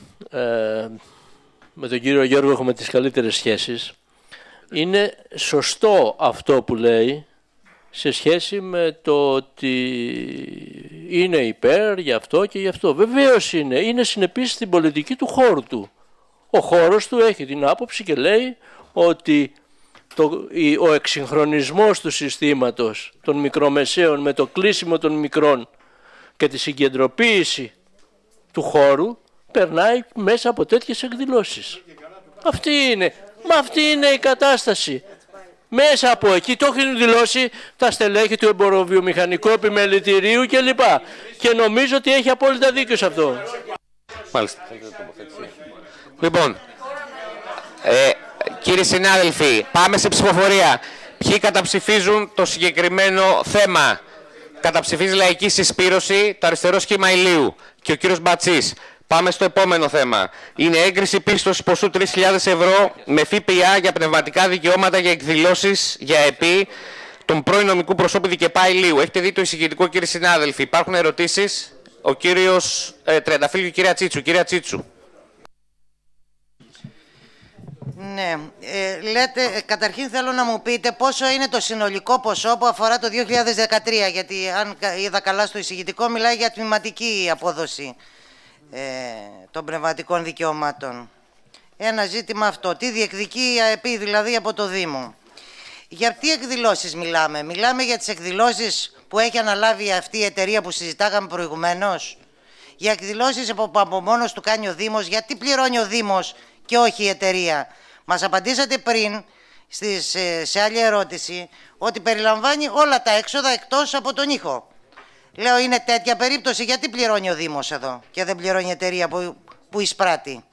με τον κύριο Γιώργο έχουμε τις καλύτερες σχέσεις. Είναι σωστό αυτό που λέει σε σχέση με το ότι είναι υπέρ γι' αυτό και γι' αυτό. Βεβαίως είναι συνεπής στην πολιτική του χώρου του. Ο χώρος του έχει την άποψη και λέει ότι ο εξυγχρονισμός του συστήματος των μικρομεσαίων με το κλείσιμο των μικρών και τη συγκεντρωποίηση του χώρου περνάει μέσα από τέτοιες εκδηλώσεις. Αυτή είναι η κατάσταση. Μέσα από εκεί το έχουν δηλώσει τα στελέχη του εμποροβιομηχανικού επιμελητηρίου κλπ. Και νομίζω ότι έχει απόλυτα δίκιο σε αυτό. Μάλιστα. Λοιπόν, κύριοι συνάδελφοι, πάμε σε ψηφοφορία. Ποιοι καταψηφίζουν το συγκεκριμένο θέμα? Καταψηφίζει Λαϊκή Συσπήρωση, το αριστερό σχήμα Ηλίου και ο κύριος Μπατσής. Πάμε στο επόμενο θέμα. Είναι έγκριση πίστοσης ποσού 3.000 ευρώ με ΦΠΑ για πνευματικά δικαιώματα για εκδηλώσεις για ΕΠΗ των πρώην νομικού προσώπου ΔΚΕΠΑ Ηλίου. Έχετε δει το εισηγητικό, κύριοι συνάδελφοι? Υπάρχουν ερωτήσεις? Ο κύριος Τριανταφύλλου και η κυρία Τσίτσου. Κυρία Τσίτσου. Ναι, λέτε, καταρχήν θέλω να μου πείτε πόσο είναι το συνολικό ποσό που αφορά το 2013, γιατί αν είδα καλά στο εισηγητικό μιλάει για τμηματική απόδοση των πνευματικών δικαιωμάτων. Ένα ζήτημα αυτό. Τι διεκδικεί η ΑΕΠ δηλαδή από το Δήμο? Για τι εκδηλώσεις μιλάμε? Μιλάμε για τις εκδηλώσεις που έχει αναλάβει αυτή η εταιρεία που συζητάγαμε προηγουμένως? Για εκδηλώσεις που από μόνος του κάνει ο Δήμος? Γιατί πληρώνει ο Δήμος και όχι η εταιρεία? Μας απαντήσατε πριν σε άλλη ερώτηση ότι περιλαμβάνει όλα τα έξοδα εκτός από τον ήχο. Λέω, είναι τέτοια περίπτωση? Γιατί πληρώνει ο Δήμος εδώ και δεν πληρώνει η εταιρεία που εισπράττει?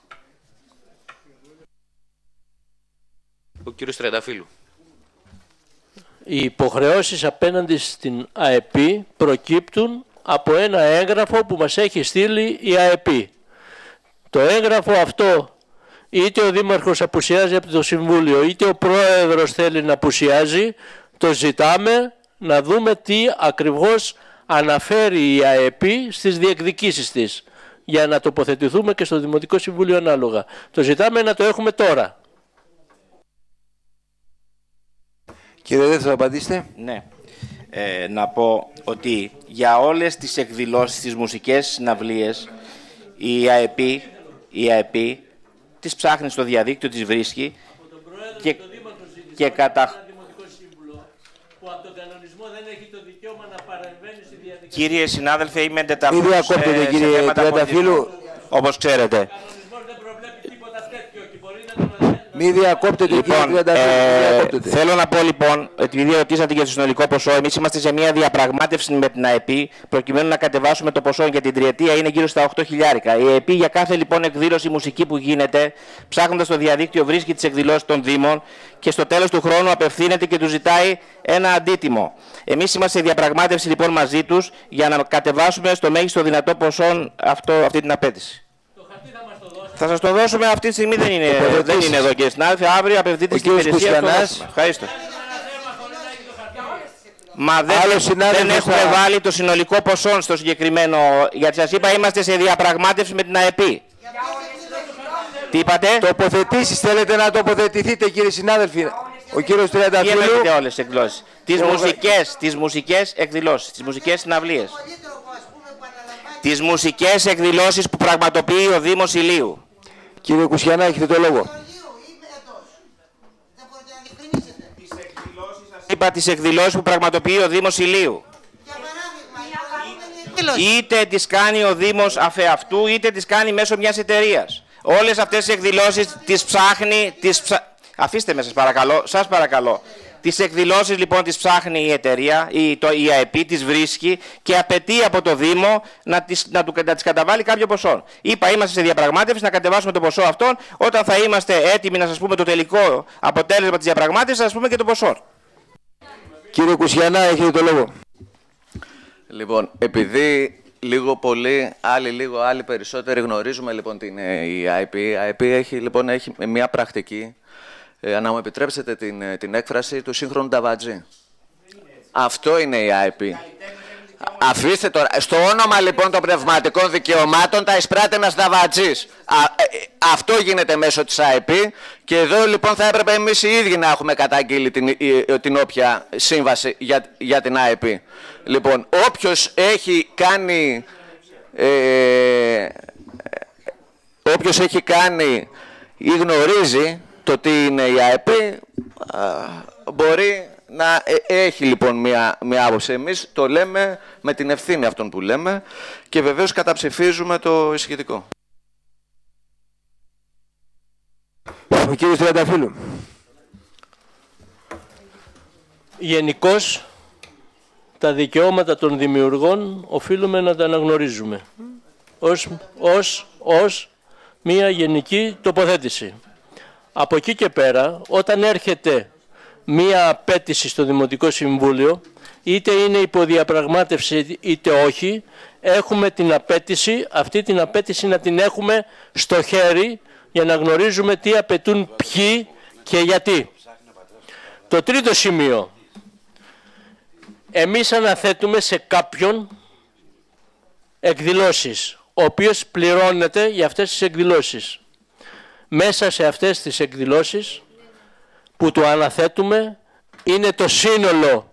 Ο κύριος Τριανταφύλλου. Οι υποχρεώσεις απέναντι στην ΑΕΠ προκύπτουν από ένα έγγραφο που μας έχει στείλει η ΑΕΠ. Το έγγραφο αυτό, είτε ο Δήμαρχος απουσιάζει από το Συμβούλιο, είτε ο Πρόεδρος θέλει να απουσιάζει, το ζητάμε να δούμε τι ακριβώς αναφέρει η ΑΕΠ στις διεκδικήσεις της, για να τοποθετηθούμε και στο Δημοτικό Συμβούλιο ανάλογα. Το ζητάμε να το έχουμε τώρα. Κύριε Δέθο, θα απαντήσετε? Ναι. Να πω ότι για όλες τις εκδηλώσεις, τις μουσικές συναυλίες, η ΑΕΠ τις ψάχνει στο διαδίκτυο, τις βρίσκει και κατά... που από τον κανονισμό δεν έχει το δικαίωμα να παρεμβαίνει στη διαδικασία. Κύριε συνάδελφε, είμαι εντεταλμένος. Μην διακόπτετε, κύριε Τριανταφύλλου. Όπως ξέρετε. Ο κανονισμός δεν προβλέπει τίποτα τέτοιο και μπορεί να το... Μην διακόπτετε, κύριε Τριανταφύλλου. Θέλω να πω λοιπόν, επειδή ρωτήσατε για το συνολικό ποσό, εμείς είμαστε σε μια διαπραγμάτευση με την ΑΕΠ προκειμένου να κατεβάσουμε το ποσό για την τριετία, είναι γύρω στα 8.000. Η ΑΕΠ για κάθε λοιπόν εκδήλωση μουσική που γίνεται, ψάχνοντας το διαδίκτυο, βρίσκει τις εκδηλώσεις των Δήμων και στο τέλος του χρόνου απευθύνεται και του ζητάει ένα αντίτιμο. Εμείς είμαστε σε διαπραγμάτευση λοιπόν μαζί τους για να κατεβάσουμε στο μέγιστο δυνατό ποσό αυτή την απέτηση. Θα σας το δώσουμε, αυτή τη στιγμή δεν είναι εδώ κύριε συνάδελφε, αύριο απευθύνεται στην υπηρεσία. Ευχαριστώ. Μα δεν έχουμε βάλει το συνολικό ποσό στο συγκεκριμένο, γιατί σας είπα είμαστε σε διαπραγμάτευση με την ΑΕΠ. Τι είπατε? Τοποθετήσεις, θέλετε να τοποθετηθείτε κύριε συνάδελφοι? Ο κύριος Τριανταφύλλου. Τι όλες τις εκδηλώσεις? Τις μουσικές εκδηλώσεις, τις μουσικές συναυλίες. Τις μουσικές εκδηλώσεις που πραγματοποιεί ο Δήμος Ηλίου. Κύριε Κουσιανά, έχετε το λόγο. Είπα τις εκδηλώσεις που πραγματοποιεί ο Δήμος Ηλίου. Είτε τις κάνει ο Δήμος αφεαυτού, είτε τις κάνει μέσω μιας εταιρείας. Όλες αυτές τις εκδηλώσεις τις ψάχνει... Αφήστε με σας παρακαλώ. Τις εκδηλώσεις λοιπόν τις ψάχνει η εταιρεία, η ΑΕΠ τις βρίσκει και απαιτεί από το Δήμο να τις καταβάλει κάποιο ποσό. Είπα, είμαστε σε διαπραγμάτευση να κατεβάσουμε το ποσό αυτόν. Όταν θα είμαστε έτοιμοι να σας πούμε το τελικό αποτέλεσμα της διαπραγμάτευσης, θα σας πούμε και το ποσό. Κύριε Κουσιανά, έχετε το λόγο. Λοιπόν, επειδή λίγο πολύ, άλλοι περισσότεροι γνωρίζουμε λοιπόν η ΑΕΠ. Η ΑΕΠ έχει μια πρακτική, να μου επιτρέψετε την έκφραση, του σύγχρονου νταβατζή. Αυτό είναι η ΑΕΠ. Αφήστε τώρα. Στο όνομα λοιπόν των πνευματικών δικαιωμάτων τα εισπράττει ένας νταβατζής. Αυτό γίνεται μέσω της ΑΕΠ και εδώ λοιπόν θα έπρεπε εμείς οι ίδιοι να έχουμε καταγγείλει την όποια σύμβαση για την ΑΕΠ. Λοιπόν, όποιος έχει κάνει ή γνωρίζει το τι είναι η ΑΕΠ, μπορεί να έχει λοιπόν μια άποψη. Εμείς το λέμε με την ευθύνη αυτών που λέμε και βεβαίως καταψηφίζουμε το εισηγητικό. Ο κύριος Τριανταφύλου. Γενικώς, τα δικαιώματα των δημιουργών οφείλουμε να τα αναγνωρίζουμε ως μία γενική τοποθέτηση. Από εκεί και πέρα, όταν έρχεται μία απέτηση στο Δημοτικό Συμβούλιο, είτε είναι υποδιαπραγμάτευση είτε όχι, έχουμε την απέτηση, αυτή την απέτηση να την έχουμε στο χέρι για να γνωρίζουμε τι απαιτούν ποιοι και γιατί. Το τρίτο σημείο. Εμείς αναθέτουμε σε κάποιον εκδηλώσεις, ο οποίος πληρώνεται για αυτές τις εκδηλώσεις. Μέσα σε αυτές τις εκδηλώσεις που του αναθέτουμε είναι το σύνολο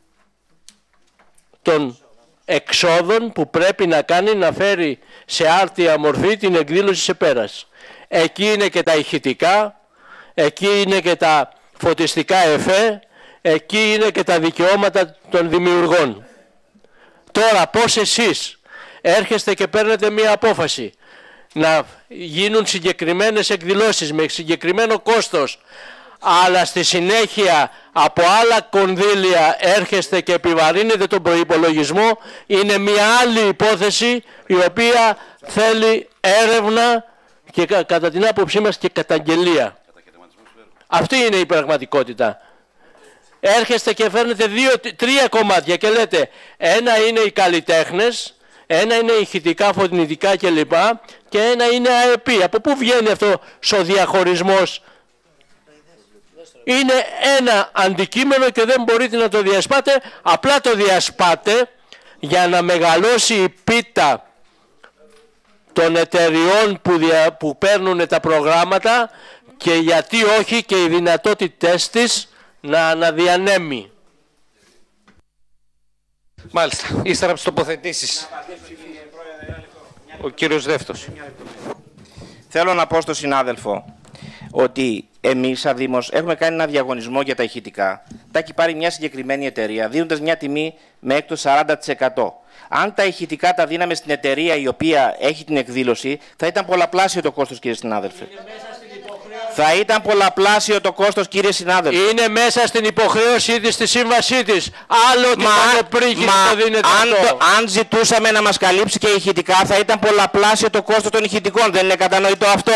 των εξόδων που πρέπει να κάνει να φέρει σε άρτια μορφή την εκδήλωση σε πέρας. Εκεί είναι και τα ηχητικά, εκεί είναι και τα φωτιστικά εφέ, εκεί είναι και τα δικαιώματα των δημιουργών. Τώρα πώς εσείς έρχεστε και παίρνετε μία απόφαση να γίνουν συγκεκριμένες εκδηλώσεις με συγκεκριμένο κόστος, αλλά στη συνέχεια από άλλα κονδύλια έρχεστε και επιβαρύνετε τον προϋπολογισμό, είναι μία άλλη υπόθεση η οποία θέλει έρευνα και κατά την άποψή μας και καταγγελία. Αυτή είναι η πραγματικότητα. Έρχεστε και φέρνετε 2-3 κομμάτια και λέτε ένα είναι οι καλλιτέχνες, ένα είναι ηχητικά, φωτιστικά κλπ. Και ένα είναι ΑΕΠ. Από πού βγαίνει αυτό ο διαχωρισμός? Είναι ένα αντικείμενο και δεν μπορείτε να το διασπάτε, απλά το διασπάτε για να μεγαλώσει η πίτα των εταιριών που παίρνουν τα προγράμματα και γιατί όχι και οι δυνατότητές της να αναδιανέμει. Μάλιστα. Ύστερα από τις τοποθετήσεις. Ο κύριος Δεύτος. Θέλω να πω στον συνάδελφο ότι εμείς σαν Δήμος έχουμε κάνει ένα διαγωνισμό για τα ηχητικά. Τα έχει πάρει μια συγκεκριμένη εταιρεία, δίνοντας μια τιμή με έκπτωση 40%. Αν τα ηχητικά τα δίναμε στην εταιρεία η οποία έχει την εκδήλωση, θα ήταν πολλαπλάσιο το κόστος, κύριε συνάδελφε. Θα ήταν πολλαπλάσιο το κόστος, κύριε συνάδελφε. Είναι μέσα στην υποχρέωσή της, στη σύμβασή της. Άλλο ότι το δίνεται αν ζητούσαμε να μας καλύψει και ηχητικά, θα ήταν πολλαπλάσιο το κόστος των ηχητικών. Δεν είναι κατανοητό αυτό?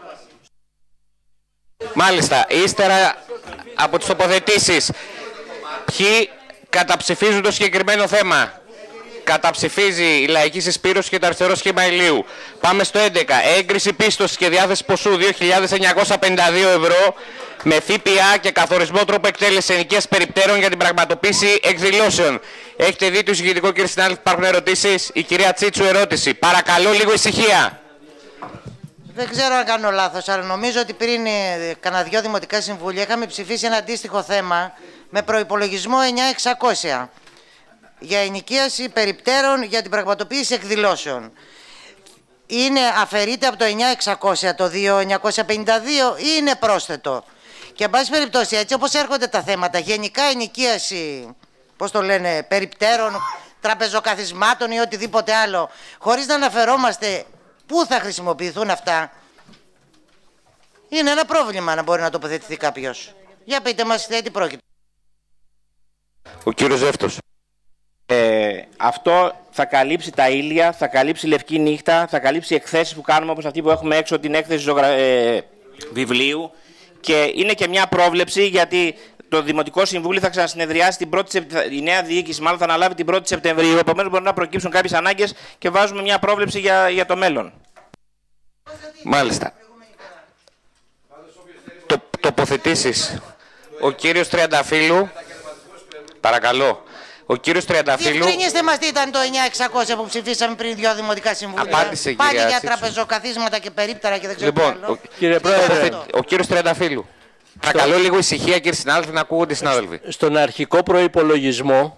Μάλιστα. Ύστερα από τις τοποθετήσεις, ποιοι καταψηφίζουν το συγκεκριμένο θέμα? Καταψηφίζει η Λαϊκή Συσπήρωση και το Αριστερό Σχήμα Ηλίου. Πάμε στο 11. Έγκριση πίστοσης και διάθεση ποσού 2.952 ευρώ με ΦΠΑ και καθορισμό τρόπο εκτέλεσης ενοικίας περιπτέρων για την πραγματοποίηση εκδηλώσεων. Έχετε δει το εισηγητικό, κύριε συνάδελφε? Υπάρχουν ερωτήσεις? Η κυρία Τσίτσου, ερώτηση. Παρακαλώ λίγο ησυχία. Δεν ξέρω αν κάνω λάθος, αλλά νομίζω ότι πριν κανένα 2 δημοτικά συμβούλια είχαμε ψηφίσει ένα αντίστοιχο θέμα με προϋπολογισμό 9.600 για ενοικίαση περιπτέρων για την πραγματοποίηση εκδηλώσεων. Αφαιρείται από το 9.600 το 2.952 ή είναι πρόσθετο? Και εν πάση περιπτώσει, έτσι όπως έρχονται τα θέματα, γενικά ενοικίαση, πώς το λένε, περιπτέρων, τραπεζοκαθισμάτων ή οτιδήποτε άλλο, χωρίς να αναφερόμαστε πού θα χρησιμοποιηθούν αυτά, είναι ένα πρόβλημα να μπορεί να τοποθετηθεί κάποιος. Για πείτε μας τι πρόκειται. Ο κύριος Ζεύτος. Αυτό θα καλύψει τα ήλια, θα καλύψει λευκή νύχτα, θα καλύψει εκθέσεις που κάνουμε όπως αυτή που έχουμε έξω, την έκθεση βιβλίου, και είναι και μια πρόβλεψη γιατί το Δημοτικό Συμβούλιο θα ξανασυνεδριάσει η νέα διοίκηση, μάλλον θα αναλάβει την 1η Σεπτεμβρίου, επομένως μπορεί να προκύψουν κάποιες ανάγκες και βάζουμε μια πρόβλεψη για το μέλλον. Μάλιστα. Τοποθετήσεις. Ο κύριος Τριανταφύλου. Παρακαλώ. Ο κύριος Τριανταφύλου. Διευκρινίστε μας τι ήταν το 9.600 που ψηφίσαμε πριν 2 δημοτικά συμβούλια. Απάντησε, πάλι κυρία για Τσίτσου. τραπεζοκαθίσματα και περίπτερα και δεν ξέρω Λοιπόν, τι άλλο. Κύριε Πρόεδρε, ο κύριος Τριανταφύλου. Παρακαλώ λίγο ησυχία, κύριε συνάδελφε, να ακούγονται οι συνάδελφοι. στον αρχικό προϋπολογισμό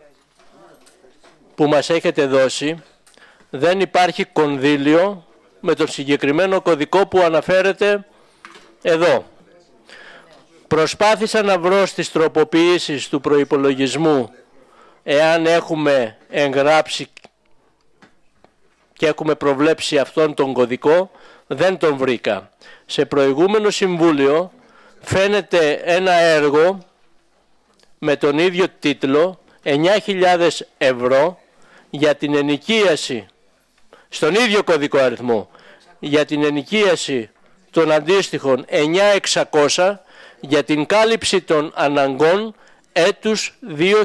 που μας έχετε δώσει δεν υπάρχει κονδύλιο με τον συγκεκριμένο κωδικό που αναφέρεται εδώ. Προσπάθησα να βρω στις τροποποιήσεις του προϋπολογισμού εάν έχουμε εγγράψει και έχουμε προβλέψει αυτόν τον κωδικό, δεν τον βρήκα. Σε προηγούμενο συμβούλιο φαίνεται ένα έργο με τον ίδιο τίτλο, 9.000 ευρώ για την ενοικίαση, στον ίδιο κωδικό αριθμό, για την ενοικίαση των αντίστοιχων 9.600 για την κάλυψη των αναγκών έτους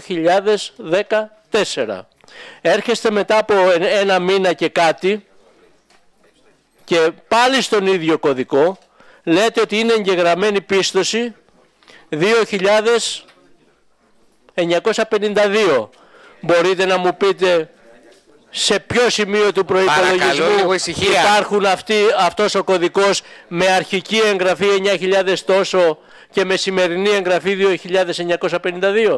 2014. Έρχεστε μετά από ένα μήνα και κάτι και πάλι στον ίδιο κωδικό λέτε ότι είναι εγγεγραμμένη πίστοση 2.952. Μπορείτε να μου πείτε σε ποιο σημείο του προϋπολογισμού υπάρχουν αυτός ο κωδικός με αρχική εγγραφή 9.000 τόσο και με σημερινή εγγραφή 2.952.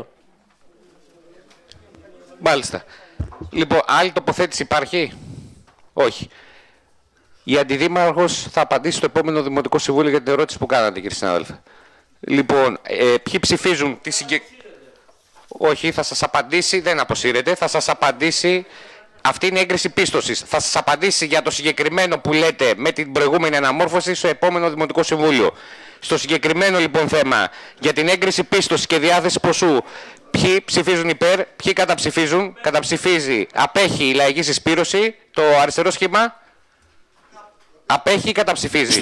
Μάλιστα. Λοιπόν, άλλη τοποθέτηση υπάρχει? Όχι. Η Αντιδήμαρχος θα απαντήσει στο επόμενο Δημοτικό Συμβούλιο για την ερώτηση που κάνατε, κύριε συνάδελφε. Λοιπόν, ποιοι ψηφίζουν τη Όχι, θα σας απαντήσει, δεν αποσύρετε, θα σας απαντήσει. Αυτή είναι η έγκριση πίστοσης. Θα σας απαντήσει για το συγκεκριμένο που λέτε με την προηγούμενη αναμόρφωση στο επόμενο Δημοτικό Συμβούλιο. Στο συγκεκριμένο λοιπόν θέμα για την έγκριση πίστοσης και διάθεση ποσού, ποιοι ψηφίζουν υπέρ, ποιοι καταψηφίζουν? Καταψηφίζει, απέχει η λαϊκή συσπήρωση, το αριστερό σχήμα. Απέχει ή καταψηφίζει?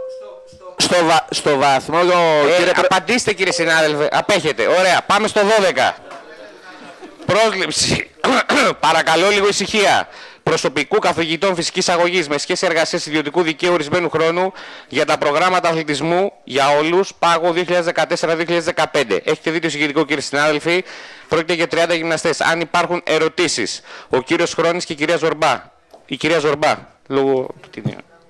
Στο βαθμό... Απαντήστε κύριε συνάδελφε, απέχετε. Ωραία, πάμε στο 12. Πρόσληψη. Παρακαλώ λίγο ησυχία. Προσωπικού καθηγητών φυσικής αγωγής με σχέση εργασίας ιδιωτικού δικαίου ορισμένου χρόνου για τα προγράμματα αθλητισμού για όλους, πάγο 2014-2015. Έχετε δει το συγκεκριτικό, κύριε συνάδελφοι. Πρόκειται για 30 γυμναστές. Αν υπάρχουν ερωτήσεις, ο κύριος Χρόνης και η κυρία Ζορμπά. Η κυρία Ζορμπά, λόγω του.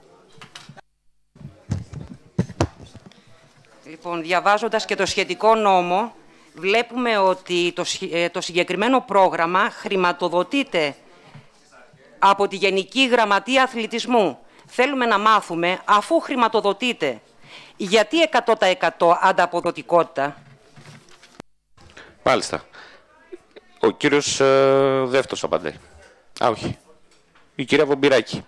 Λοιπόν, διαβάζοντας και το σχετικό νόμο, βλέπουμε ότι το συγκεκριμένο πρόγραμμα χρηματοδοτείται από τη Γενική Γραμματεία Αθλητισμού. Θέλουμε να μάθουμε, αφού χρηματοδοτείται, γιατί 100% ανταποδοτικότητα? Μάλιστα. Ο κύριος Δεύτος απαντάει. Α, όχι. Η κυρία Βομπυράκη.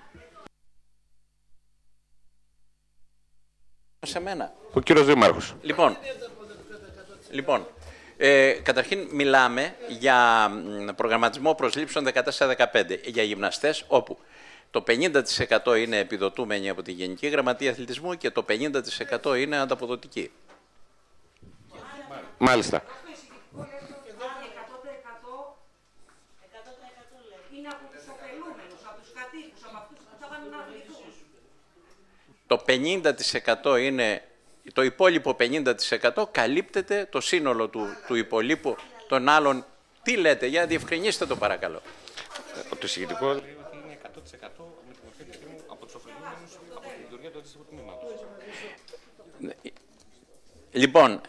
Σε μένα. Ο κύριος Δήμαρχος. Λοιπόν, καταρχήν μιλάμε για προγραμματισμό προσλήψεων 14-15 για γυμναστές, όπου το 50% είναι επιδοτούμενοι από τη Γενική Γραμματεία Αθλητισμού και το 50% είναι ανταποδοτικοί. Μάλιστα. Το 50% είναι, το υπόλοιπο 50% καλύπτεται το σύνολο του υπολείπου των άλλων. Τι λέτε, για διευκρινίστε το παρακαλώ. Το συγκεκριτικό λέει ότι είναι 100% με την ορθή επιστήμη από τους ωφελούμενους από τη λειτουργία του αντίστοιχου τμήματος. Λοιπόν.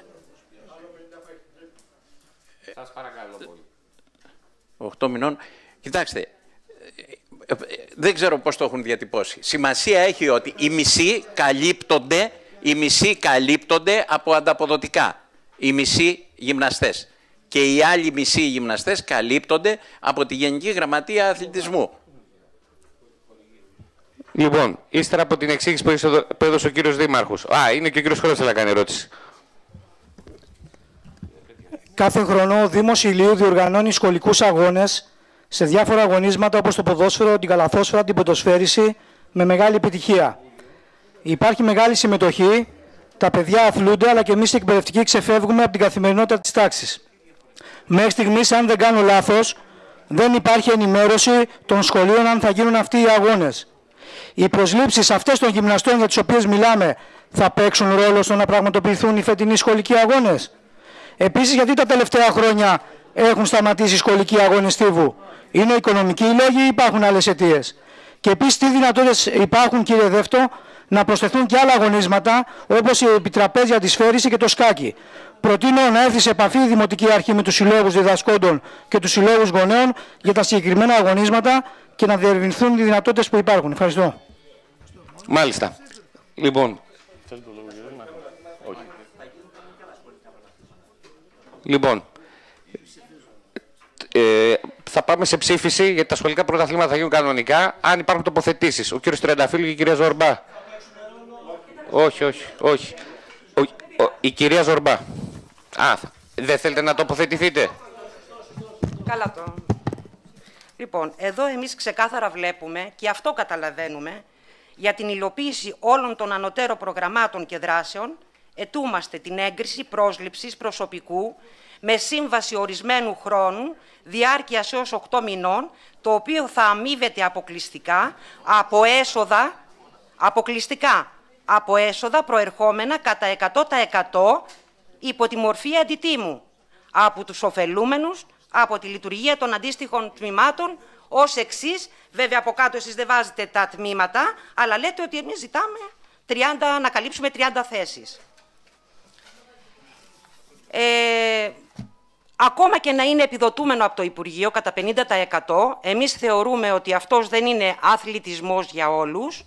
Σας παρακαλώ πολύ. 8 μηνών. Κοιτάξτε. Δεν ξέρω πώς το έχουν διατυπώσει. Σημασία έχει ότι οι μισοί καλύπτονται από ανταποδοτικά. Οι μισοί γυμναστές. Και οι άλλοι μισοί γυμναστές καλύπτονται από τη Γενική Γραμματεία Αθλητισμού. Λοιπόν, ύστερα από την εξήγηση που έδωσε ο κύριος Δήμαρχος. Α, είναι και ο κύριος Χρόνος θέλει να κάνει ερώτηση. Κάθε χρονό ο Δήμος Ηλίου διοργανώνει σχολικούς αγώνες σε διάφορα αγωνίσματα όπως το ποδόσφαιρο, την καλαθόσφαιρα, την ποδοσφαίριση με μεγάλη επιτυχία. Υπάρχει μεγάλη συμμετοχή, τα παιδιά αθλούνται, αλλά και εμείς οι εκπαιδευτικοί ξεφεύγουμε από την καθημερινότητα της τάξης. Μέχρι στιγμής, αν δεν κάνω λάθος, δεν υπάρχει ενημέρωση των σχολείων αν θα γίνουν αυτοί οι αγώνες. Οι προσλήψεις αυτές των γυμναστών για τις οποίες μιλάμε θα παίξουν ρόλο στο να πραγματοποιηθούν οι φετινοί σχολικοί αγώνες? Επίσης, γιατί τα τελευταία χρόνια έχουν σταματήσει οι σχολικοί αγώνες στίβου? Είναι οικονομικοί οι λόγοι ή υπάρχουν άλλες αιτίες? Και επίσης, τι δυνατότητες υπάρχουν, κύριε Δεύτο, να προσθεθούν και άλλα αγωνίσματα όπως η επιτραπέζια της σφαίριση και το σκάκι? Προτείνω να έρθει σε επαφή η Δημοτική Αρχή με τους συλλόγους διδασκόντων και τους συλλόγους γονέων για τα συγκεκριμένα αγωνίσματα και να διερευνηθούν οι δυνατότητες που υπάρχουν. Ευχαριστώ. Μάλιστα. Λοιπόν. Λοιπόν, θα πάμε σε ψήφιση γιατί τα σχολικά πρωταθλήματα θα γίνουν κανονικά. Αν υπάρχουν τοποθετήσεις, ο κύριος Τριανταφύλλου και η κυρία Ζορμπά. Όχι. Η κυρία Ζορμπά. Δεν θέλετε να τοποθετηθείτε. Καλά το. Λοιπόν, εδώ εμείς ξεκάθαρα βλέπουμε και αυτό καταλαβαίνουμε για την υλοποίηση όλων των ανωτέρων προγραμμάτων και δράσεων ετούμαστε την έγκριση πρόσληψης προσωπικού με σύμβαση ορισμένου χρόνου διάρκειας έως 8 μηνών, το οποίο θα αμείβεται αποκλειστικά από έσοδα προερχόμενα κατά 100% υπό τη μορφή αντιτίμου από τους ωφελούμενους, από τη λειτουργία των αντίστοιχων τμήματων, ως εξής. Βέβαια, από κάτω εσείς δεν βάζετε τα τμήματα, αλλά λέτε ότι εμείς ζητάμε να καλύψουμε 30 θέσεις. Ακόμα και να είναι επιδοτούμενο από το Υπουργείο κατά 50%, εμείς θεωρούμε ότι αυτός δεν είναι αθλητισμός για όλους.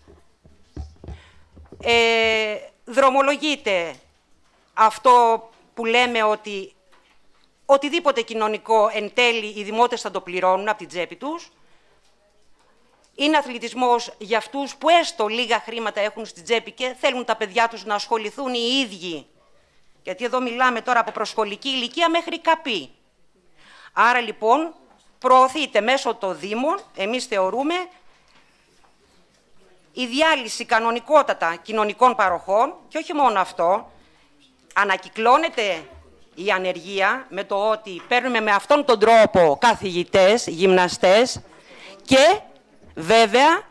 Δρομολογείται αυτό που λέμε ότι οτιδήποτε κοινωνικό εν τέλει οι δημότες θα το πληρώνουν από την τσέπη τους. Είναι αθλητισμός για αυτούς που έστω λίγα χρήματα έχουν στην τσέπη και θέλουν τα παιδιά τους να ασχοληθούν οι ίδιοι. Γιατί εδώ μιλάμε τώρα από προσχολική ηλικία μέχρι καπή. Άρα λοιπόν προωθείται μέσω των Δήμων, εμείς θεωρούμε, η διάλυση κανονικότατα κοινωνικών παροχών και όχι μόνο αυτό, ανακυκλώνεται η ανεργία με το ότι παίρνουμε με αυτόν τον τρόπο καθηγητές, γυμναστές και βέβαια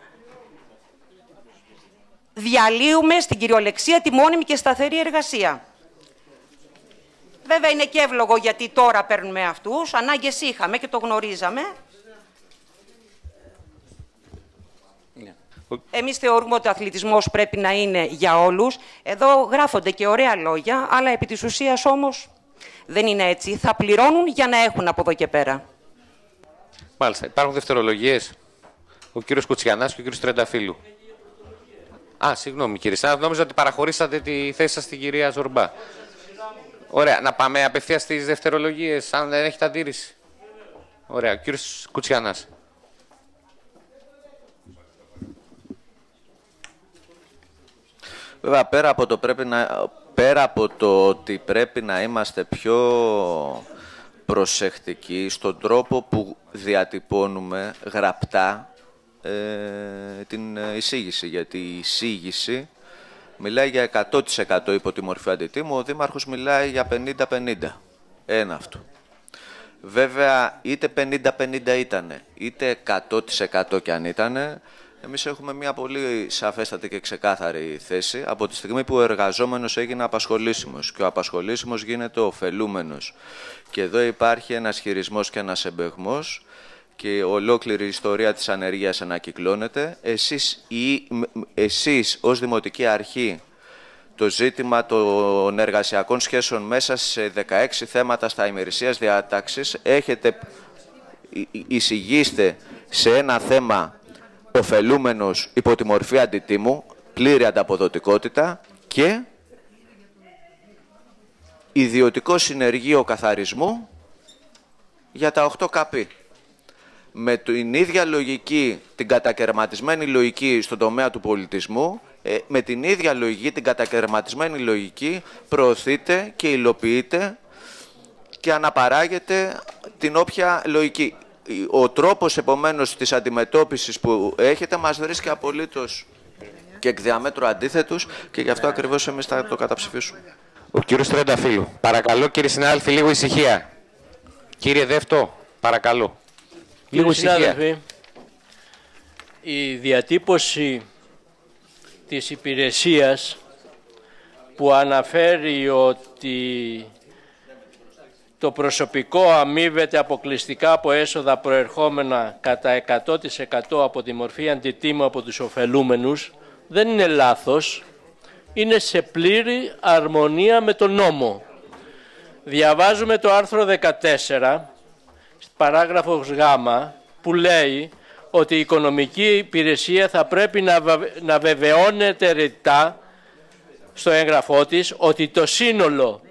διαλύουμε στην κυριολεξία τη μόνιμη και σταθερή εργασία. Βέβαια είναι και εύλογο γιατί τώρα παίρνουμε αυτούς, ανάγκες είχαμε και το γνωρίζαμε. Εμείς θεωρούμε ότι ο αθλητισμός πρέπει να είναι για όλους. Εδώ γράφονται και ωραία λόγια, αλλά επί της ουσίας όμως δεν είναι έτσι. Θα πληρώνουν για να έχουν από εδώ και πέρα. Μάλιστα. Υπάρχουν δευτερολογίες. Ο κύριος Κουτσιανάς και ο κύριος Τριανταφύλλου. Συγγνώμη κύριε Σάναθ, νόμιζα ότι παραχωρήσατε τη θέση σας στην κυρία Ζορμπά. Ωραία. Να πάμε απευθείας στις δευτερολογίες, αν δεν έχετε αντίρρηση. Ωραία. Ο κύριος Κουτσιανάς. Βέβαια, πέρα από το ότι πρέπει να είμαστε πιο προσεκτικοί στον τρόπο που διατυπώνουμε γραπτά την εισήγηση. Γιατί η εισήγηση μιλάει για 100% υπό τη μορφή αντιτίμου, ο Δήμαρχος μιλάει για 50-50. Ένα αυτό. Βέβαια, είτε 50-50 ήτανε, είτε 100% κι αν ήτανε, εμείς έχουμε μια πολύ σαφέστατη και ξεκάθαρη θέση από τη στιγμή που ο εργαζόμενος έγινε απασχολήσιμος και ο απασχολήσιμος γίνεται ωφελούμενος. Και εδώ υπάρχει ένας χειρισμός και ένας εμπεγμός και ολόκληρη η ιστορία της ανεργίας ανακυκλώνεται. Εσείς ως Δημοτική Αρχή το ζήτημα των εργασιακών σχέσεων μέσα σε 16 θέματα στα ημερησίας διάταξης εισηγείστε σε ένα θέμα ωφελούμενος υπό τη μορφή αντιτίμου, πλήρη ανταποδοτικότητα και ιδιωτικό συνεργείο καθαρισμού για τα 8 καπί. Με την ίδια λογική, την κατακαιρματισμένη λογική στον τομέα του πολιτισμού, με την ίδια λογική, την κατακαιρματισμένη λογική, προωθείται και υλοποιείται και αναπαράγεται την όποια λογική. Ο τρόπος, επομένως, της αντιμετώπισης που έχετε μας βρίσκει απολύτως και εκ διαμέτρου αντίθετους και γι' αυτό ακριβώς εμείς θα το καταψηφίσουμε. Ο κύριος Τριανταφύλλου. Παρακαλώ, κύριε συνάδελφοι, λίγο ησυχία. Κύριε Δεύτο, παρακαλώ. Λίγο ησυχία. Η διατύπωση της υπηρεσίας που αναφέρει ότι το προσωπικό αμείβεται αποκλειστικά από έσοδα προερχόμενα κατά 100% από τη μορφή αντιτίμου από τους ωφελούμενους, δεν είναι λάθος, είναι σε πλήρη αρμονία με τον νόμο. Διαβάζουμε το άρθρο 14, παράγραφος Γ, που λέει ότι η οικονομική υπηρεσία θα πρέπει να βεβαιώνεται ρητά στο έγγραφό της ότι το σύνολο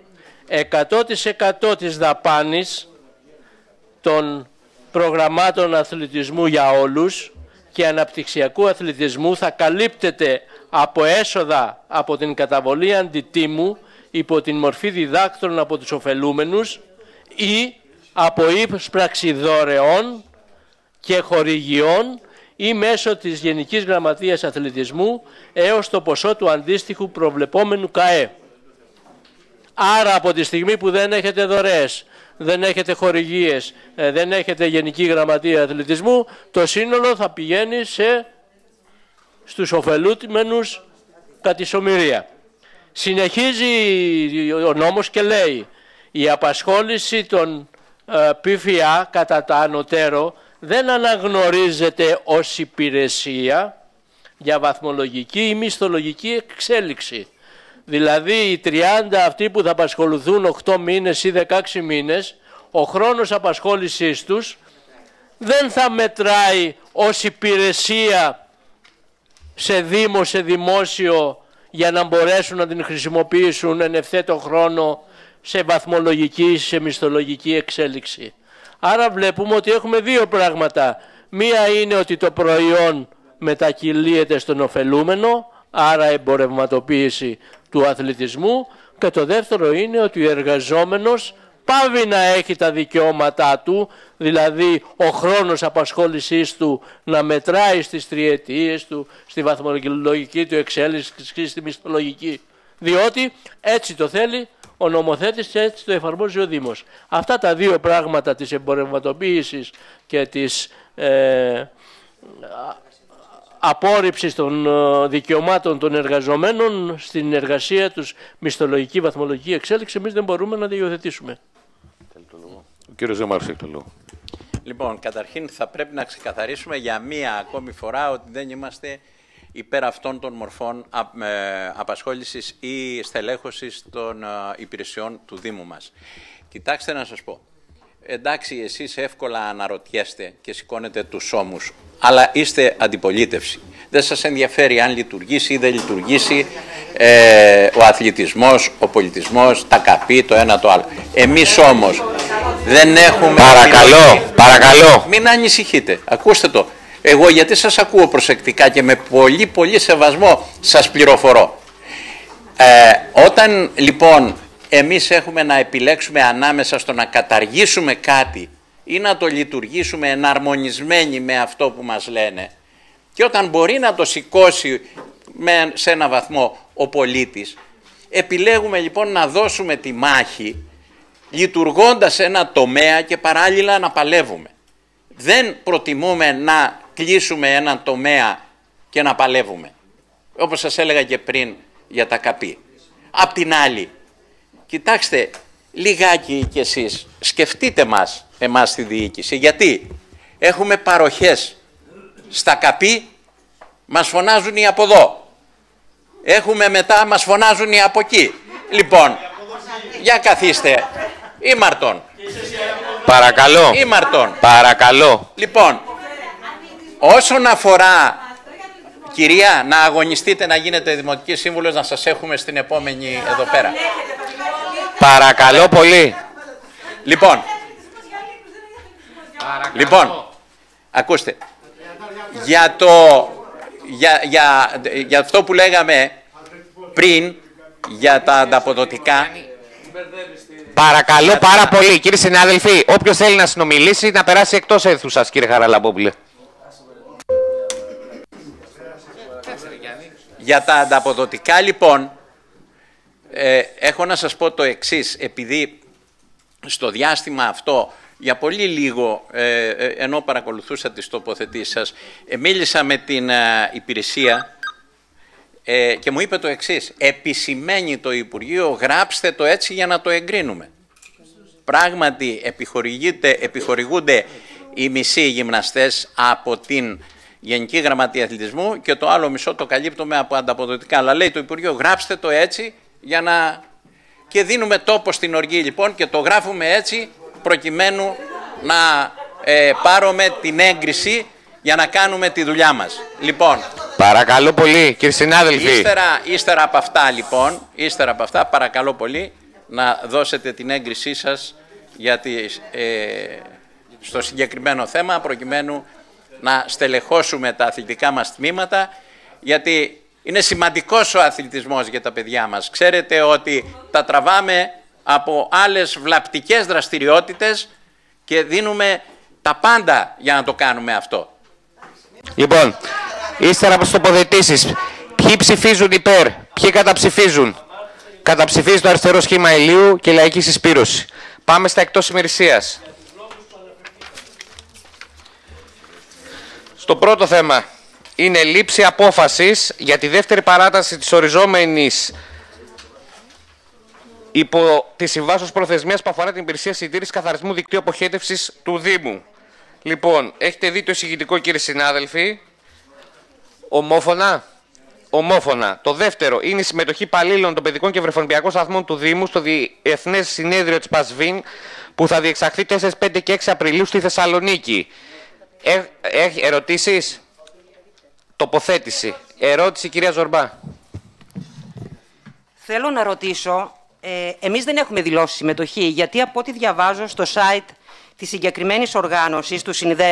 100% της δαπάνης των προγραμμάτων αθλητισμού για όλους και αναπτυξιακού αθλητισμού θα καλύπτεται από έσοδα από την καταβολή αντιτίμου υπό την μορφή διδάκτρων από τους ωφελούμενους ή από ίσπραξη δωρεών και χορηγιών ή μέσω της Γενικής Γραμματείας Αθλητισμού έως το ποσό του αντίστοιχου προβλεπόμενου ΚΑΕ. Άρα από τη στιγμή που δεν έχετε δωρεές, δεν έχετε χορηγίες, δεν έχετε Γενική Γραμματεία Αθλητισμού, το σύνολο θα πηγαίνει στους ωφελούμενους κατ' ισομοιρία. Συνεχίζει ο νόμος και λέει η απασχόληση των ΠΦΑ κατά τα ανωτέρω δεν αναγνωρίζεται ως υπηρεσία για βαθμολογική ή μισθολογική εξέλιξη. Δηλαδή οι 30 αυτοί που θα απασχοληθούν 8 μήνες ή 16 μήνες, ο χρόνος απασχόλησής τους δεν θα μετράει ως υπηρεσία σε δήμο, σε δημόσιο, για να μπορέσουν να την χρησιμοποιήσουν εν ευθέτω χρόνο σε βαθμολογική, σε μισθολογική εξέλιξη. Άρα βλέπουμε ότι έχουμε δύο πράγματα. Μία είναι ότι το προϊόν μετακυλίεται στον ωφελούμενο, άρα εμπορευματοποίηση του αθλητισμού, και το δεύτερο είναι ότι ο εργαζόμενος πάβει να έχει τα δικαιώματά του, δηλαδή ο χρόνος απασχόλησής του να μετράει στις τριετίες του, στη βαθμολογική του εξέλιξη, στη μισθολογική, διότι έτσι το θέλει ο νομοθέτης και έτσι το εφαρμόζει ο Δήμος. Αυτά τα δύο πράγματα της εμπορευματοποίησης και της απόρριψης των δικαιωμάτων των εργαζομένων στην εργασία τους, μισθολογική, βαθμολογική εξέλιξη, εμείς δεν μπορούμε να υιοθετήσουμε. Ο κύριος Ζεμάρος έχει το λόγο. Λοιπόν, καταρχήν θα πρέπει να ξεκαθαρίσουμε για μία ακόμη φορά ότι δεν είμαστε υπέρ αυτών των μορφών απασχόλησης ή στελέχωσης των υπηρεσιών του Δήμου μας. Κοιτάξτε να σας πω. Εντάξει, εσείς εύκολα αναρωτιέστε και σηκώνετε τους ώμους, αλλά είστε αντιπολίτευση. Δεν σας ενδιαφέρει αν λειτουργήσει ή δεν λειτουργήσει ο αθλητισμός, ο πολιτισμός, τα καπί, το ένα το άλλο. Εμείς όμως δεν έχουμε... Παρακαλώ. Μην ανησυχείτε, ακούστε το. Εγώ γιατί σας ακούω προσεκτικά και με πολύ σεβασμό σας πληροφορώ. Όταν λοιπόν εμείς έχουμε να επιλέξουμε ανάμεσα στο να καταργήσουμε κάτι ή να το λειτουργήσουμε εναρμονισμένοι με αυτό που μας λένε, και όταν μπορεί να το σηκώσει σε ένα βαθμό ο πολίτης, επιλέγουμε λοιπόν να δώσουμε τη μάχη λειτουργώντας ένα τομέα και παράλληλα να παλεύουμε. Δεν προτιμούμε να κλείσουμε έναν τομέα και να παλεύουμε, όπως σας έλεγα και πριν για τα καπί. Απ' την άλλη, κοιτάξτε λιγάκι κι εσείς, σκεφτείτε εμάς στη διοίκηση, γιατί έχουμε παροχές στα καπί, μας φωνάζουν οι από εδώ, έχουμε μετά μας φωνάζουν οι από εκεί. Λοιπόν, για καθίστε, ήμαρτον. Παρακαλώ. Λοιπόν, όσον αφορά, κυρία, να αγωνιστείτε να γίνετε δημοτική σύμβουλος, να σας έχουμε στην επόμενη εδώ πέρα. Παρακαλώ πολύ. Λοιπόν, ακούστε, για αυτό που λέγαμε πριν, για τα ανταποδοτικά. Παρακαλώ πάρα πολύ, κύριοι συνάδελφοι, όποιος θέλει να συνομιλήσει να περάσει εκτός αίθουσας, κύριε Χαραλαμπόπουλε. Για τα ανταποδοτικά λοιπόν, έχω να σας πω το εξής, επειδή στο διάστημα αυτό, για πολύ λίγο, ενώ παρακολουθούσα τις τοποθετήσεις σας, μίλησα με την υπηρεσία και μου είπε το εξής: επισημαίνει το Υπουργείο, γράψτε το έτσι για να το εγκρίνουμε. Πράγματι επιχορηγούνται οι μισοί γυμναστές από την Γενική Γραμματεία Αθλητισμού και το άλλο μισό το καλύπτουμε από ανταποδοτικά. Αλλά λέει το Υπουργείο, γράψτε το έτσι για να... Και δίνουμε τόπο στην οργή λοιπόν και το γράφουμε έτσι προκειμένου να πάρουμε την έγκριση για να κάνουμε τη δουλειά μας. Λοιπόν, παρακαλώ πολύ, κύριοι συνάδελφοι. Ύστερα από αυτά λοιπόν, παρακαλώ πολύ, να δώσετε την έγκρισή σας στο συγκεκριμένο θέμα, προκειμένου να στελεχώσουμε τα αθλητικά μας τμήματα, γιατί είναι σημαντικός ο αθλητισμός για τα παιδιά μας. Ξέρετε ότι τα τραβάμε από άλλες βλαπτικές δραστηριότητες και δίνουμε τα πάντα για να το κάνουμε αυτό. Λοιπόν, ύστερα από τις τοποθετήσεις, ποιοι ψηφίζουν υπέρ, ποιοι καταψηφίζουν. Καταψηφίζει το αριστερό σχήμα ηλίου και λαϊκή συσπήρωση. Πάμε στα εκτός ημερησίας. Στο πρώτο θέμα είναι λήψη απόφασης για τη δεύτερη παράταση της οριζόμενης υπό τη συμβάσεως προθεσμίας που αφορά την υπηρεσία συντήρησης καθαρισμού δικτύου αποχέτευσης του Δήμου. Λοιπόν, έχετε δει το εισηγητικό, κύριοι συνάδελφοι. Ομόφωνα. Ομόφωνα. Το δεύτερο είναι η συμμετοχή υπαλλήλων των παιδικών και βρεφονιπιακών σταθμών του Δήμου στο Διεθνές Συνέδριο της ΠΑΣΒΗΝ που θα διεξαχθεί 4, 5 και 6 Απριλίου στη Θεσσαλονίκη. Ερωτήσεις? Τοποθέτηση. Ερώτηση, κυρία Ζορμπά. Θέλω να ρωτήσω, εμείς δεν έχουμε δηλώσει συμμετοχή, γιατί από ό,τι διαβάζω στο site της συγκεκριμένης οργάνωσης,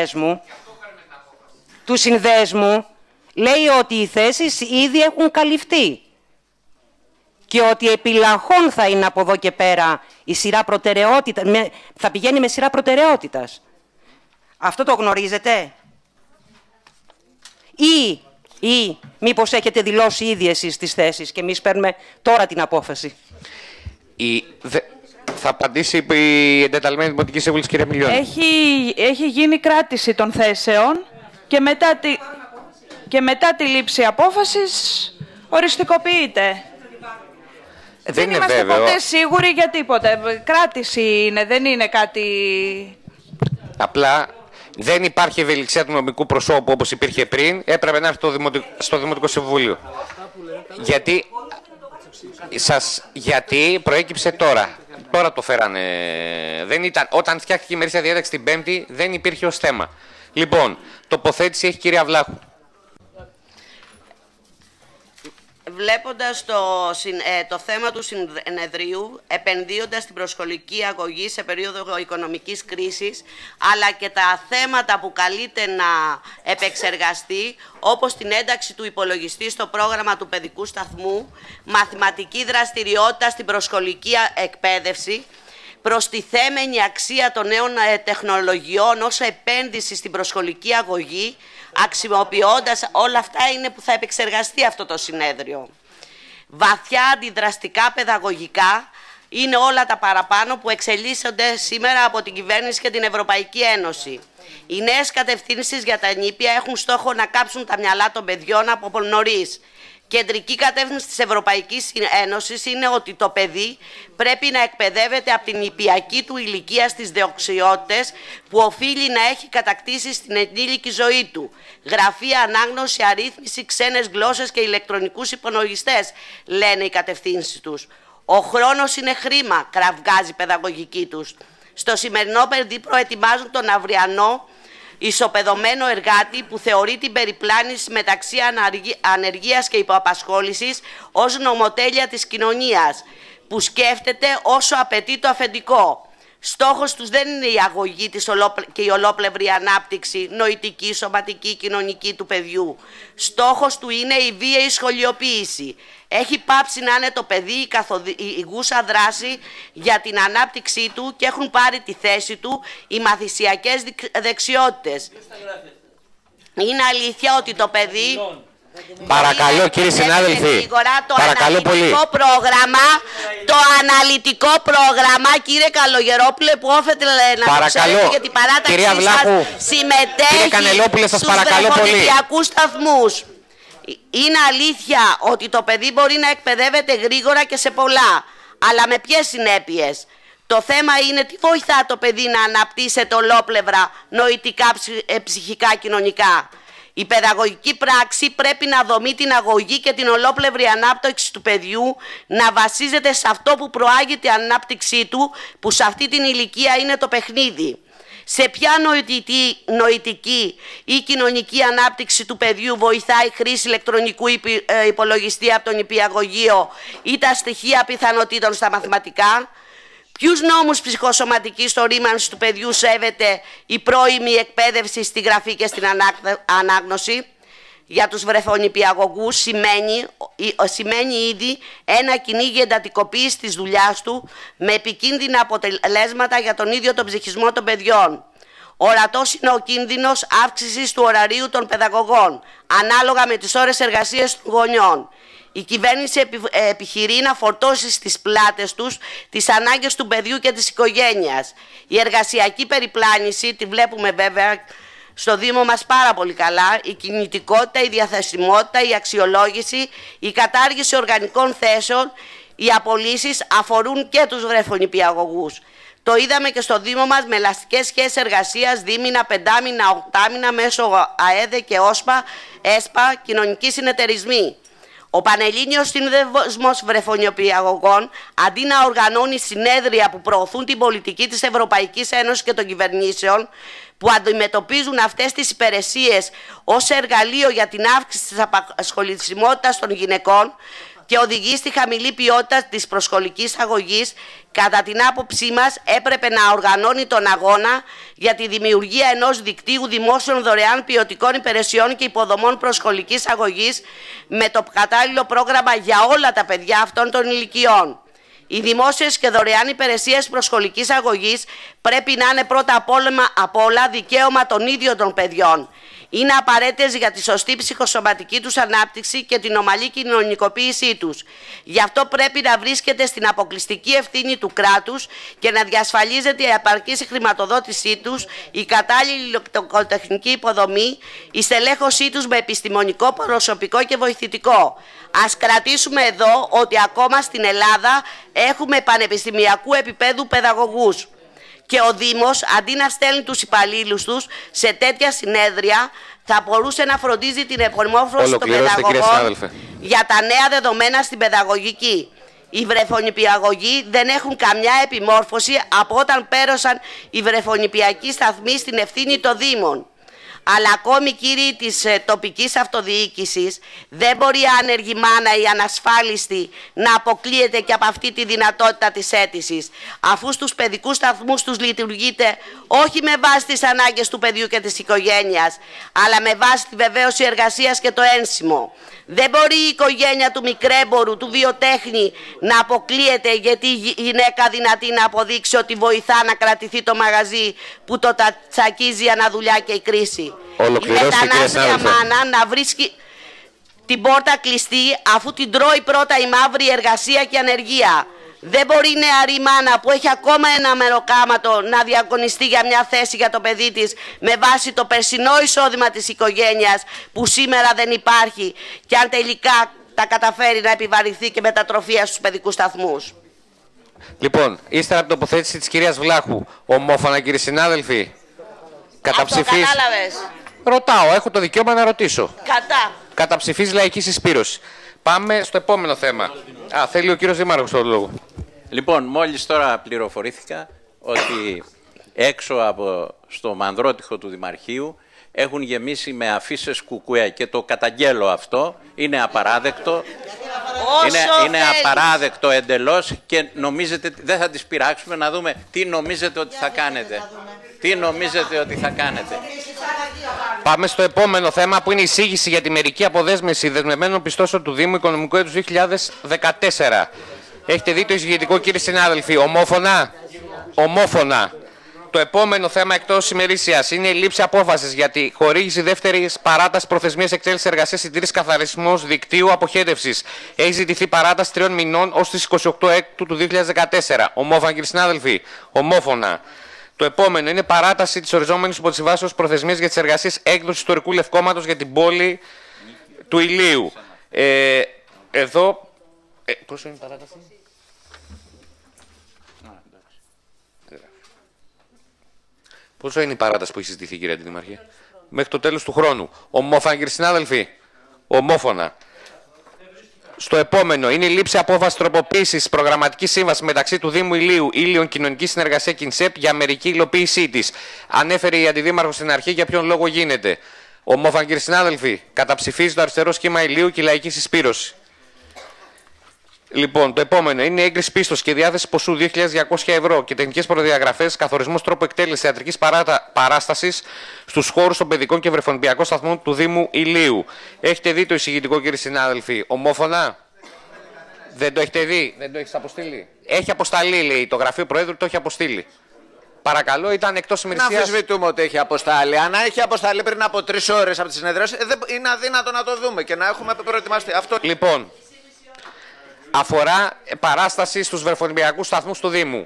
του συνδέσμου, λέει ότι οι θέσεις ήδη έχουν καλυφθεί και ότι επιλαχών θα είναι από εδώ και πέρα η σειρά προτεραιότητα, θα πηγαίνει με σειρά προτεραιότητας. Αυτό το γνωρίζετε? Ή μήπως έχετε δηλώσει ήδη εσείς τις θέσεις και εμείς παίρνουμε τώρα την απόφαση? Θα απαντήσει η εντεταλμένη Δημοτική Σύμβουλης, κυρία Μιλιώνη. Έχει γίνει κράτηση των θέσεων και μετά τη λήψη απόφασης οριστικοποιείται. Δεν είμαστε ποτέ σίγουροι για τίποτε. Κράτηση είναι, δεν είναι κάτι... Απλά δεν υπάρχει ευελιξία του νομικού προσώπου όπως υπήρχε πριν. Έπρεπε να έρθει στο Δημοτικό Συμβούλιο. Γιατί προέκυψε τώρα. Τώρα το φέρανε. Όταν φτιάχτηκε η ημερήσια διάταξη την Πέμπτη, δεν υπήρχε ως θέμα. Λοιπόν, τοποθέτηση έχει η κυρία Βλάχου. Βλέποντας το θέμα του συνεδρίου, επενδύοντας την προσχολική αγωγή σε περίοδο οικονομικής κρίσης, αλλά και τα θέματα που καλείται να επεξεργαστεί, όπως την ένταξη του υπολογιστή στο πρόγραμμα του παιδικού σταθμού, μαθηματική δραστηριότητα στην προσχολική εκπαίδευση, προστιθέμενη αξία των νέων τεχνολογιών ως επένδυση στην προσχολική αγωγή, αξιοποιώντας όλα αυτά είναι που θα επεξεργαστεί αυτό το συνέδριο. Βαθιά αντιδραστικά παιδαγωγικά είναι όλα τα παραπάνω που εξελίσσονται σήμερα από την κυβέρνηση και την Ευρωπαϊκή Ένωση. Οι νέες κατευθύνσεις για τα νήπια έχουν στόχο να κάψουν τα μυαλά των παιδιών από νωρίς. Κεντρική κατεύθυνση της Ευρωπαϊκής Ένωσης είναι ότι το παιδί πρέπει να εκπαιδεύεται από την νηπιακή του ηλικία στις δεξιότητες που οφείλει να έχει κατακτήσει στην ενήλικη ζωή του. Γραφή, ανάγνωση, αρρύθμιση, ξένες γλώσσες και ηλεκτρονικούς υπολογιστές, λένε οι κατευθύνσεις τους. Ο χρόνος είναι χρήμα, κραυγάζει η παιδαγωγική τους. Στο σημερινό παιδί προετοιμάζουν τον αυριανό ισοπεδωμένο εργάτη που θεωρεί την περιπλάνηση μεταξύ ανεργίας και υποαπασχόλησης ως νομοτέλεια της κοινωνίας, που σκέφτεται όσο απαιτεί το αφεντικό. Στόχος τους δεν είναι η αγωγή και η ολόπλευρη ανάπτυξη νοητική, σωματική, κοινωνική του παιδιού. Στόχος του είναι η βίαιη σχολιοποίηση. Έχει πάψει να είναι το παιδί η καθοδηγούσα δράση για την ανάπτυξή του και έχουν πάρει τη θέση του οι μαθησιακές δεξιότητες. Είναι αλήθεια ότι το παιδί... Παρακαλώ, κύριοι συνάδελφοι. Το αναλυτικό πρόγραμμα, κύριε Καλογερόπουλε, που όφεται να το ξέρετε για την παράταξή σας, συμμετέχει στους βρεφονιπιακούς σταθμούς. Είναι αλήθεια ότι το παιδί μπορεί να εκπαιδεύεται γρήγορα και σε πολλά, αλλά με ποιες συνέπειες? Το θέμα είναι τι βοηθά το παιδί να αναπτύσσεται ολόπλευρα, νοητικά, ψυχικά, κοινωνικά. Η παιδαγωγική πράξη πρέπει να δομεί την αγωγή και την ολόπλευρη ανάπτυξη του παιδιού, να βασίζεται σε αυτό που προάγει την ανάπτυξή του, που σε αυτή την ηλικία είναι το παιχνίδι. Σε ποια νοητική ή κοινωνική ανάπτυξη του παιδιού βοηθάει η χρήση ηλεκτρονικού υπολογιστή από τον νηπιαγωγείο ή τα στοιχεία πιθανότητων στα μαθηματικά? Ποιους νόμους ψυχοσωματικής ορίμανσης του παιδιού σέβεται η πρώιμη εκπαίδευση στη γραφή και στην ανάγνωση? Για τους βρεφονηπιαγωγούς σημαίνει ήδη ένα κυνήγι εντατικοποίηση της δουλειάς του με επικίνδυνα αποτελέσματα για τον ίδιο τον ψυχισμό των παιδιών. Ορατός είναι ο κίνδυνος αύξησης του ωραρίου των παιδαγωγών, ανάλογα με τις ώρες εργασίας των γονιών. Η κυβέρνηση επιχειρεί να φορτώσει στις πλάτες τους τις ανάγκες του παιδιού και της οικογένειας. Η εργασιακή περιπλάνηση, τη βλέπουμε βέβαια στο Δήμο μας πάρα πολύ καλά, η κινητικότητα, η διαθεσιμότητα, η αξιολόγηση, η κατάργηση οργανικών θέσεων, οι απολύσεις αφορούν και τους βρεφονηπιαγωγούς. Το είδαμε και στο Δήμο μας με ελαστικές σχέσεις εργασίας, δίμηνα, πεντάμηνα, οκτάμηνα, μέσω ΑΕΔΕ και ΕΣΠΑ, κοινωνικοί συνεταιρισμοί. Ο Πανελλήνιος Σύνδεσμος Βρεφονηπιαγωγών, αντί να οργανώνει συνέδρια που προωθούν την πολιτική της Ευρωπαϊκής Ένωσης και των κυβερνήσεων, που αντιμετωπίζουν αυτές τις υπηρεσίες ως εργαλείο για την αύξηση της απασχολησιμότητας των γυναικών και οδηγεί στη χαμηλή ποιότητα της προσχολικής αγωγής, κατά την άποψή μας έπρεπε να οργανώνει τον αγώνα για τη δημιουργία ενός δικτύου δημόσιων δωρεάν ποιοτικών υπηρεσιών και υποδομών προσχολικής αγωγής με το κατάλληλο πρόγραμμα για όλα τα παιδιά αυτών των ηλικιών. Οι δημόσιες και δωρεάν υπηρεσίες προσχολικής αγωγής πρέπει να είναι πρώτα απ' όλα δικαίωμα των ίδιων των παιδιών. Είναι απαραίτητες για τη σωστή ψυχοσωματική τους ανάπτυξη και την ομαλή κοινωνικοποίησή τους. Γι' αυτό πρέπει να βρίσκεται στην αποκλειστική ευθύνη του κράτους και να διασφαλίζεται η επαρκής χρηματοδότησή τους, η κατάλληλη ηλεκτροτεχνική υποδομή, η στελέχωσή τους με επιστημονικό, προσωπικό και βοηθητικό. Ας κρατήσουμε εδώ ότι ακόμα στην Ελλάδα έχουμε πανεπιστημιακού επίπεδου παιδαγωγούς. Και ο Δήμος, αντί να στέλνει τους υπαλλήλους τους σε τέτοια συνέδρια, θα μπορούσε να φροντίζει την επιμόρφωση των παιδαγωγών για τα νέα δεδομένα στην παιδαγωγική. Οι βρεφονηπιαγωγοί δεν έχουν καμιά επιμόρφωση από όταν πέρασαν οι βρεφονηπιακοί σταθμοί στην ευθύνη των Δήμων. Αλλά ακόμη κύριοι της τοπικής αυτοδιοίκησης, δεν μπορεί η άνεργη μάνα ή ανασφάλιστη να αποκλείεται και από αυτή τη δυνατότητα της αίτησης, αφού στους παιδικούς σταθμούς τους λειτουργείται όχι με βάση τις ανάγκες του παιδιού και της οικογένειας, αλλά με βάση τη βεβαίωση εργασίας και το ένσημο. Δεν μπορεί η οικογένεια του μικρέμπορου, του βιοτέχνη να αποκλείεται γιατί η γυναίκα δυνατή να αποδείξει ότι βοηθά να κρατηθεί το μαγαζί που το τσακίζει η αναδουλειά και η κρίση. Η μετανάστρια μάνα να βρίσκει την πόρτα κλειστή αφού την τρώει πρώτα η μαύρη εργασία και ανεργία. Δεν μπορεί η νεαρή μάνα που έχει ακόμα ένα μεροκάματο να διαγωνιστεί για μια θέση για το παιδί της με βάση το περσινό εισόδημα της οικογένειας που σήμερα δεν υπάρχει και αν τελικά τα καταφέρει να επιβαρυνθεί και μετατροφία στους παιδικούς σταθμούς. Λοιπόν, ύστερα από την τοποθέτηση της κυρίας Βλάχου, ομόφωνα κύριοι συνάδελφοι, καταψηφίζει. Ρωτάω, έχω το δικαίωμα να ρωτήσω. Κατά. Καταψηφίζει λαϊκή συσπήρωση. Πάμε στο επόμενο θέμα. Θέλει ο κύριος Δήμαρχος το λόγο. Λοιπόν, μόλις τώρα πληροφορήθηκα ότι έξω από στο μανδρότυχο του Δημαρχείου έχουν γεμίσει με αφίσες κουκουέ και το καταγγέλλω αυτό. Είναι απαράδεκτο. Είναι απαράδεκτο εντελώς και νομίζετε δεν θα τις πειράξουμε να δούμε τι νομίζετε ότι θα κάνετε. Τι νομίζετε ότι θα κάνετε. Πάμε στο επόμενο θέμα που είναι η εισήγηση για τη μερική αποδέσμευση δεσμευμένων πιστώσεων του Δήμου Οικονομικού έτους 2014. Έχετε δει το εισηγητικό κύριοι συνάδελφοι. Ομόφωνα. Ομόφωνα. Το επόμενο θέμα εκτός ημερήσιας είναι η λήψη απόφασης για τη χορήγηση δεύτερης παράταση προθεσμίας εξέλιξης εργασίας συντήρησης καθαρισμός δικτύου αποχέτευσης. Έχει ζητηθεί παράταση 3 μηνών ως τις 28 Έκτου του 2014. Ομόφωνα κύριοι συνάδελφοι. Ομόφωνα. Το επόμενο είναι παράταση της οριζόμενης υποσυμβάσεως προθεσμίας για τις εργασίες έκδοσης ιστορικού λευκόματος για την πόλη του Ηλίου. Εδώ. Πόσο είναι η παράταση? Πόσο είναι η παράταση που έχει συζητηθεί, κύριε Αντιδημαρχέ? Μέχρι το τέλος του χρόνου. Ομόφωνα, κύριοι συνάδελφοι. Ομόφωνα. Στο επόμενο είναι η λήψη απόφαση τροποποίησης προγραμματικής σύμβασης μεταξύ του Δήμου Ηλίου, Ήλιον Κοινωνική Συνεργασία Κινσέπ για μερική υλοποίησή της. Ανέφερε η Αντιδήμαρχος στην αρχή για ποιον λόγο γίνεται. Ομόφωνα, κύριοι συνάδελφοι, καταψηφίζει το αριστερό σχήμα Ηλίου και η λαϊκή συσπήρωση. Λοιπόν, το επόμενο είναι η έγκριση πίστος και διάθεση ποσού 2.200 ευρώ και τεχνικές προδιαγραφές, καθορισμός τρόπου εκτέλεσης θεατρικής παράστασης στους χώρους των παιδικών και βρεφονιπιακών σταθμών του Δήμου Ηλίου. Έχετε δει το εισηγητικό, κύριοι συνάδελφοι? Ομόφωνα? Δεν το έχετε δει? Δεν το έχεις αποστείλει? Έχει αποσταλεί, λέει το γραφείο Προέδρου, το έχει αποστείλει. Παρακαλώ, ήταν εκτός ημερησίας. Να αμφισβητούμε ότι έχει αποστάλει. Αν έχει αποσταλεί πριν από 3 ώρες από τη συνεδρίαση, είναι αδύνατο να το δούμε και να έχουμε προετοιμαστεί. Αυτό... Λοιπόν, αφορά παράσταση στους βρεφονιπιακούς σταθμούς του Δήμου.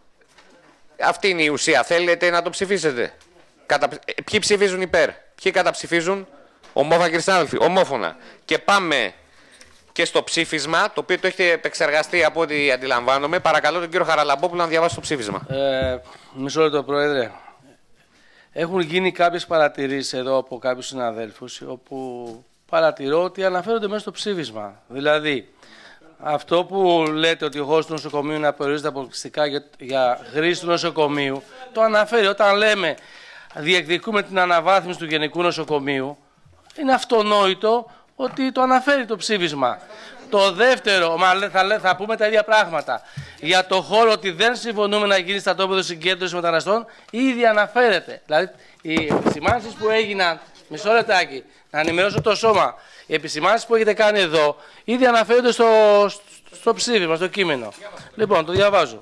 Αυτή είναι η ουσία. Θέλετε να το ψηφίσετε? Ποιοι ψηφίζουν υπέρ? Ποιοι καταψηφίζουν? Ομόφωνα, κύριοι συνάδελφοι. Ομόφωνα. Και πάμε και στο ψήφισμα, το οποίο το έχετε επεξεργαστεί από ό,τι αντιλαμβάνομαι. Παρακαλώ τον κύριο Χαραλαμπόπουλο να διαβάσει το ψήφισμα. Μισό λεπτό, Πρόεδρε. Έχουν γίνει κάποιες παρατηρήσεις εδώ από κάποιους συναδέλφους, όπου παρατηρώ ότι αναφέρονται μέσα στο ψήφισμα. Δηλαδή, αυτό που λέτε ότι ο χώρος του νοσοκομείου να περιορίζεται αποκλειστικά για χρήση του νοσοκομείου, το αναφέρει. Όταν λέμε διεκδικούμε την αναβάθμιση του Γενικού Νοσοκομείου, είναι αυτονόητο ότι το αναφέρει το ψήφισμα. Το δεύτερο, θα πούμε τα ίδια πράγματα. Για το χώρο ότι δεν συμφωνούμε να γίνει στρατόπεδο συγκέντρωση μεταναστών, ήδη αναφέρεται. Δηλαδή, οι επισημάνσεις που έγιναν. Μισό λεπτάκι, να ενημερώσω το σώμα. Οι επισημάνσεις που έχετε κάνει εδώ ήδη αναφέρονται στο ψήφισμα, στο κείμενο. Λοιπόν, το διαβάζω.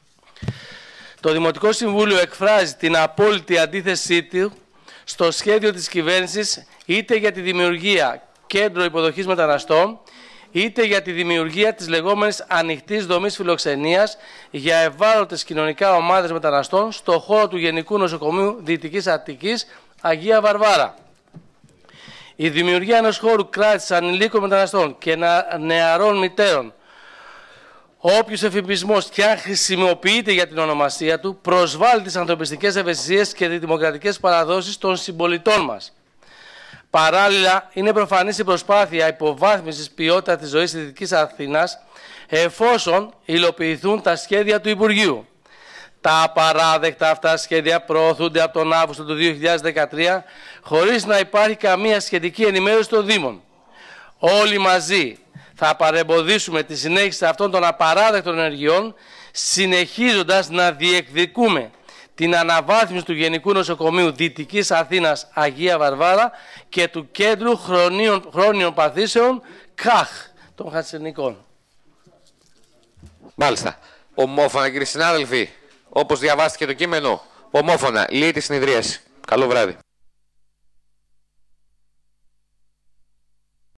Το Δημοτικό Συμβούλιο εκφράζει την απόλυτη αντίθεσή του στο σχέδιο της κυβέρνησης είτε για τη δημιουργία κέντρο υποδοχής μεταναστών, είτε για τη δημιουργία της λεγόμενης ανοιχτής δομής φιλοξενίας για ευάλωτες κοινωνικά ομάδες μεταναστών στο χώρο του Γενικού Νοσοκομείου Δυτικής Αττικής Αγία Βαρβάρα. Η δημιουργία ενός χώρου κράτησης ανηλίκων μεταναστών και νεαρών μητέρων, όποιος εφηβισμός και αν χρησιμοποιείται για την ονομασία του, προσβάλλει τις ανθρωπιστικές ευαισθησίες και τις δημοκρατικές παραδόσεις των συμπολιτών μας. Παράλληλα, είναι προφανής η προσπάθεια υποβάθμισης ποιότητας της ζωής της Δυτικής Αθήνας, εφόσον υλοποιηθούν τα σχέδια του Υπουργείου. Τα απαράδεκτα αυτά σχέδια προωθούνται από τον Αύγουστο του 2013, χωρίς να υπάρχει καμία σχετική ενημέρωση των Δήμων. Όλοι μαζί θα παρεμποδίσουμε τη συνέχιση αυτών των απαράδεκτων ενεργειών, συνεχίζοντας να διεκδικούμε την αναβάθμιση του Γενικού Νοσοκομείου Δυτικής Αθήνας Αγία Βαρβάρα και του Κέντρου Χρόνιων Παθήσεων ΚΑΧ των Χατζηνικών. Μάλιστα. Ομόφωνα, κύριοι συνάδελφοι, όπως διαβάστηκε το κείμενο, ομόφωνα. Λύει τη συνεδρίαση. Καλό βράδυ.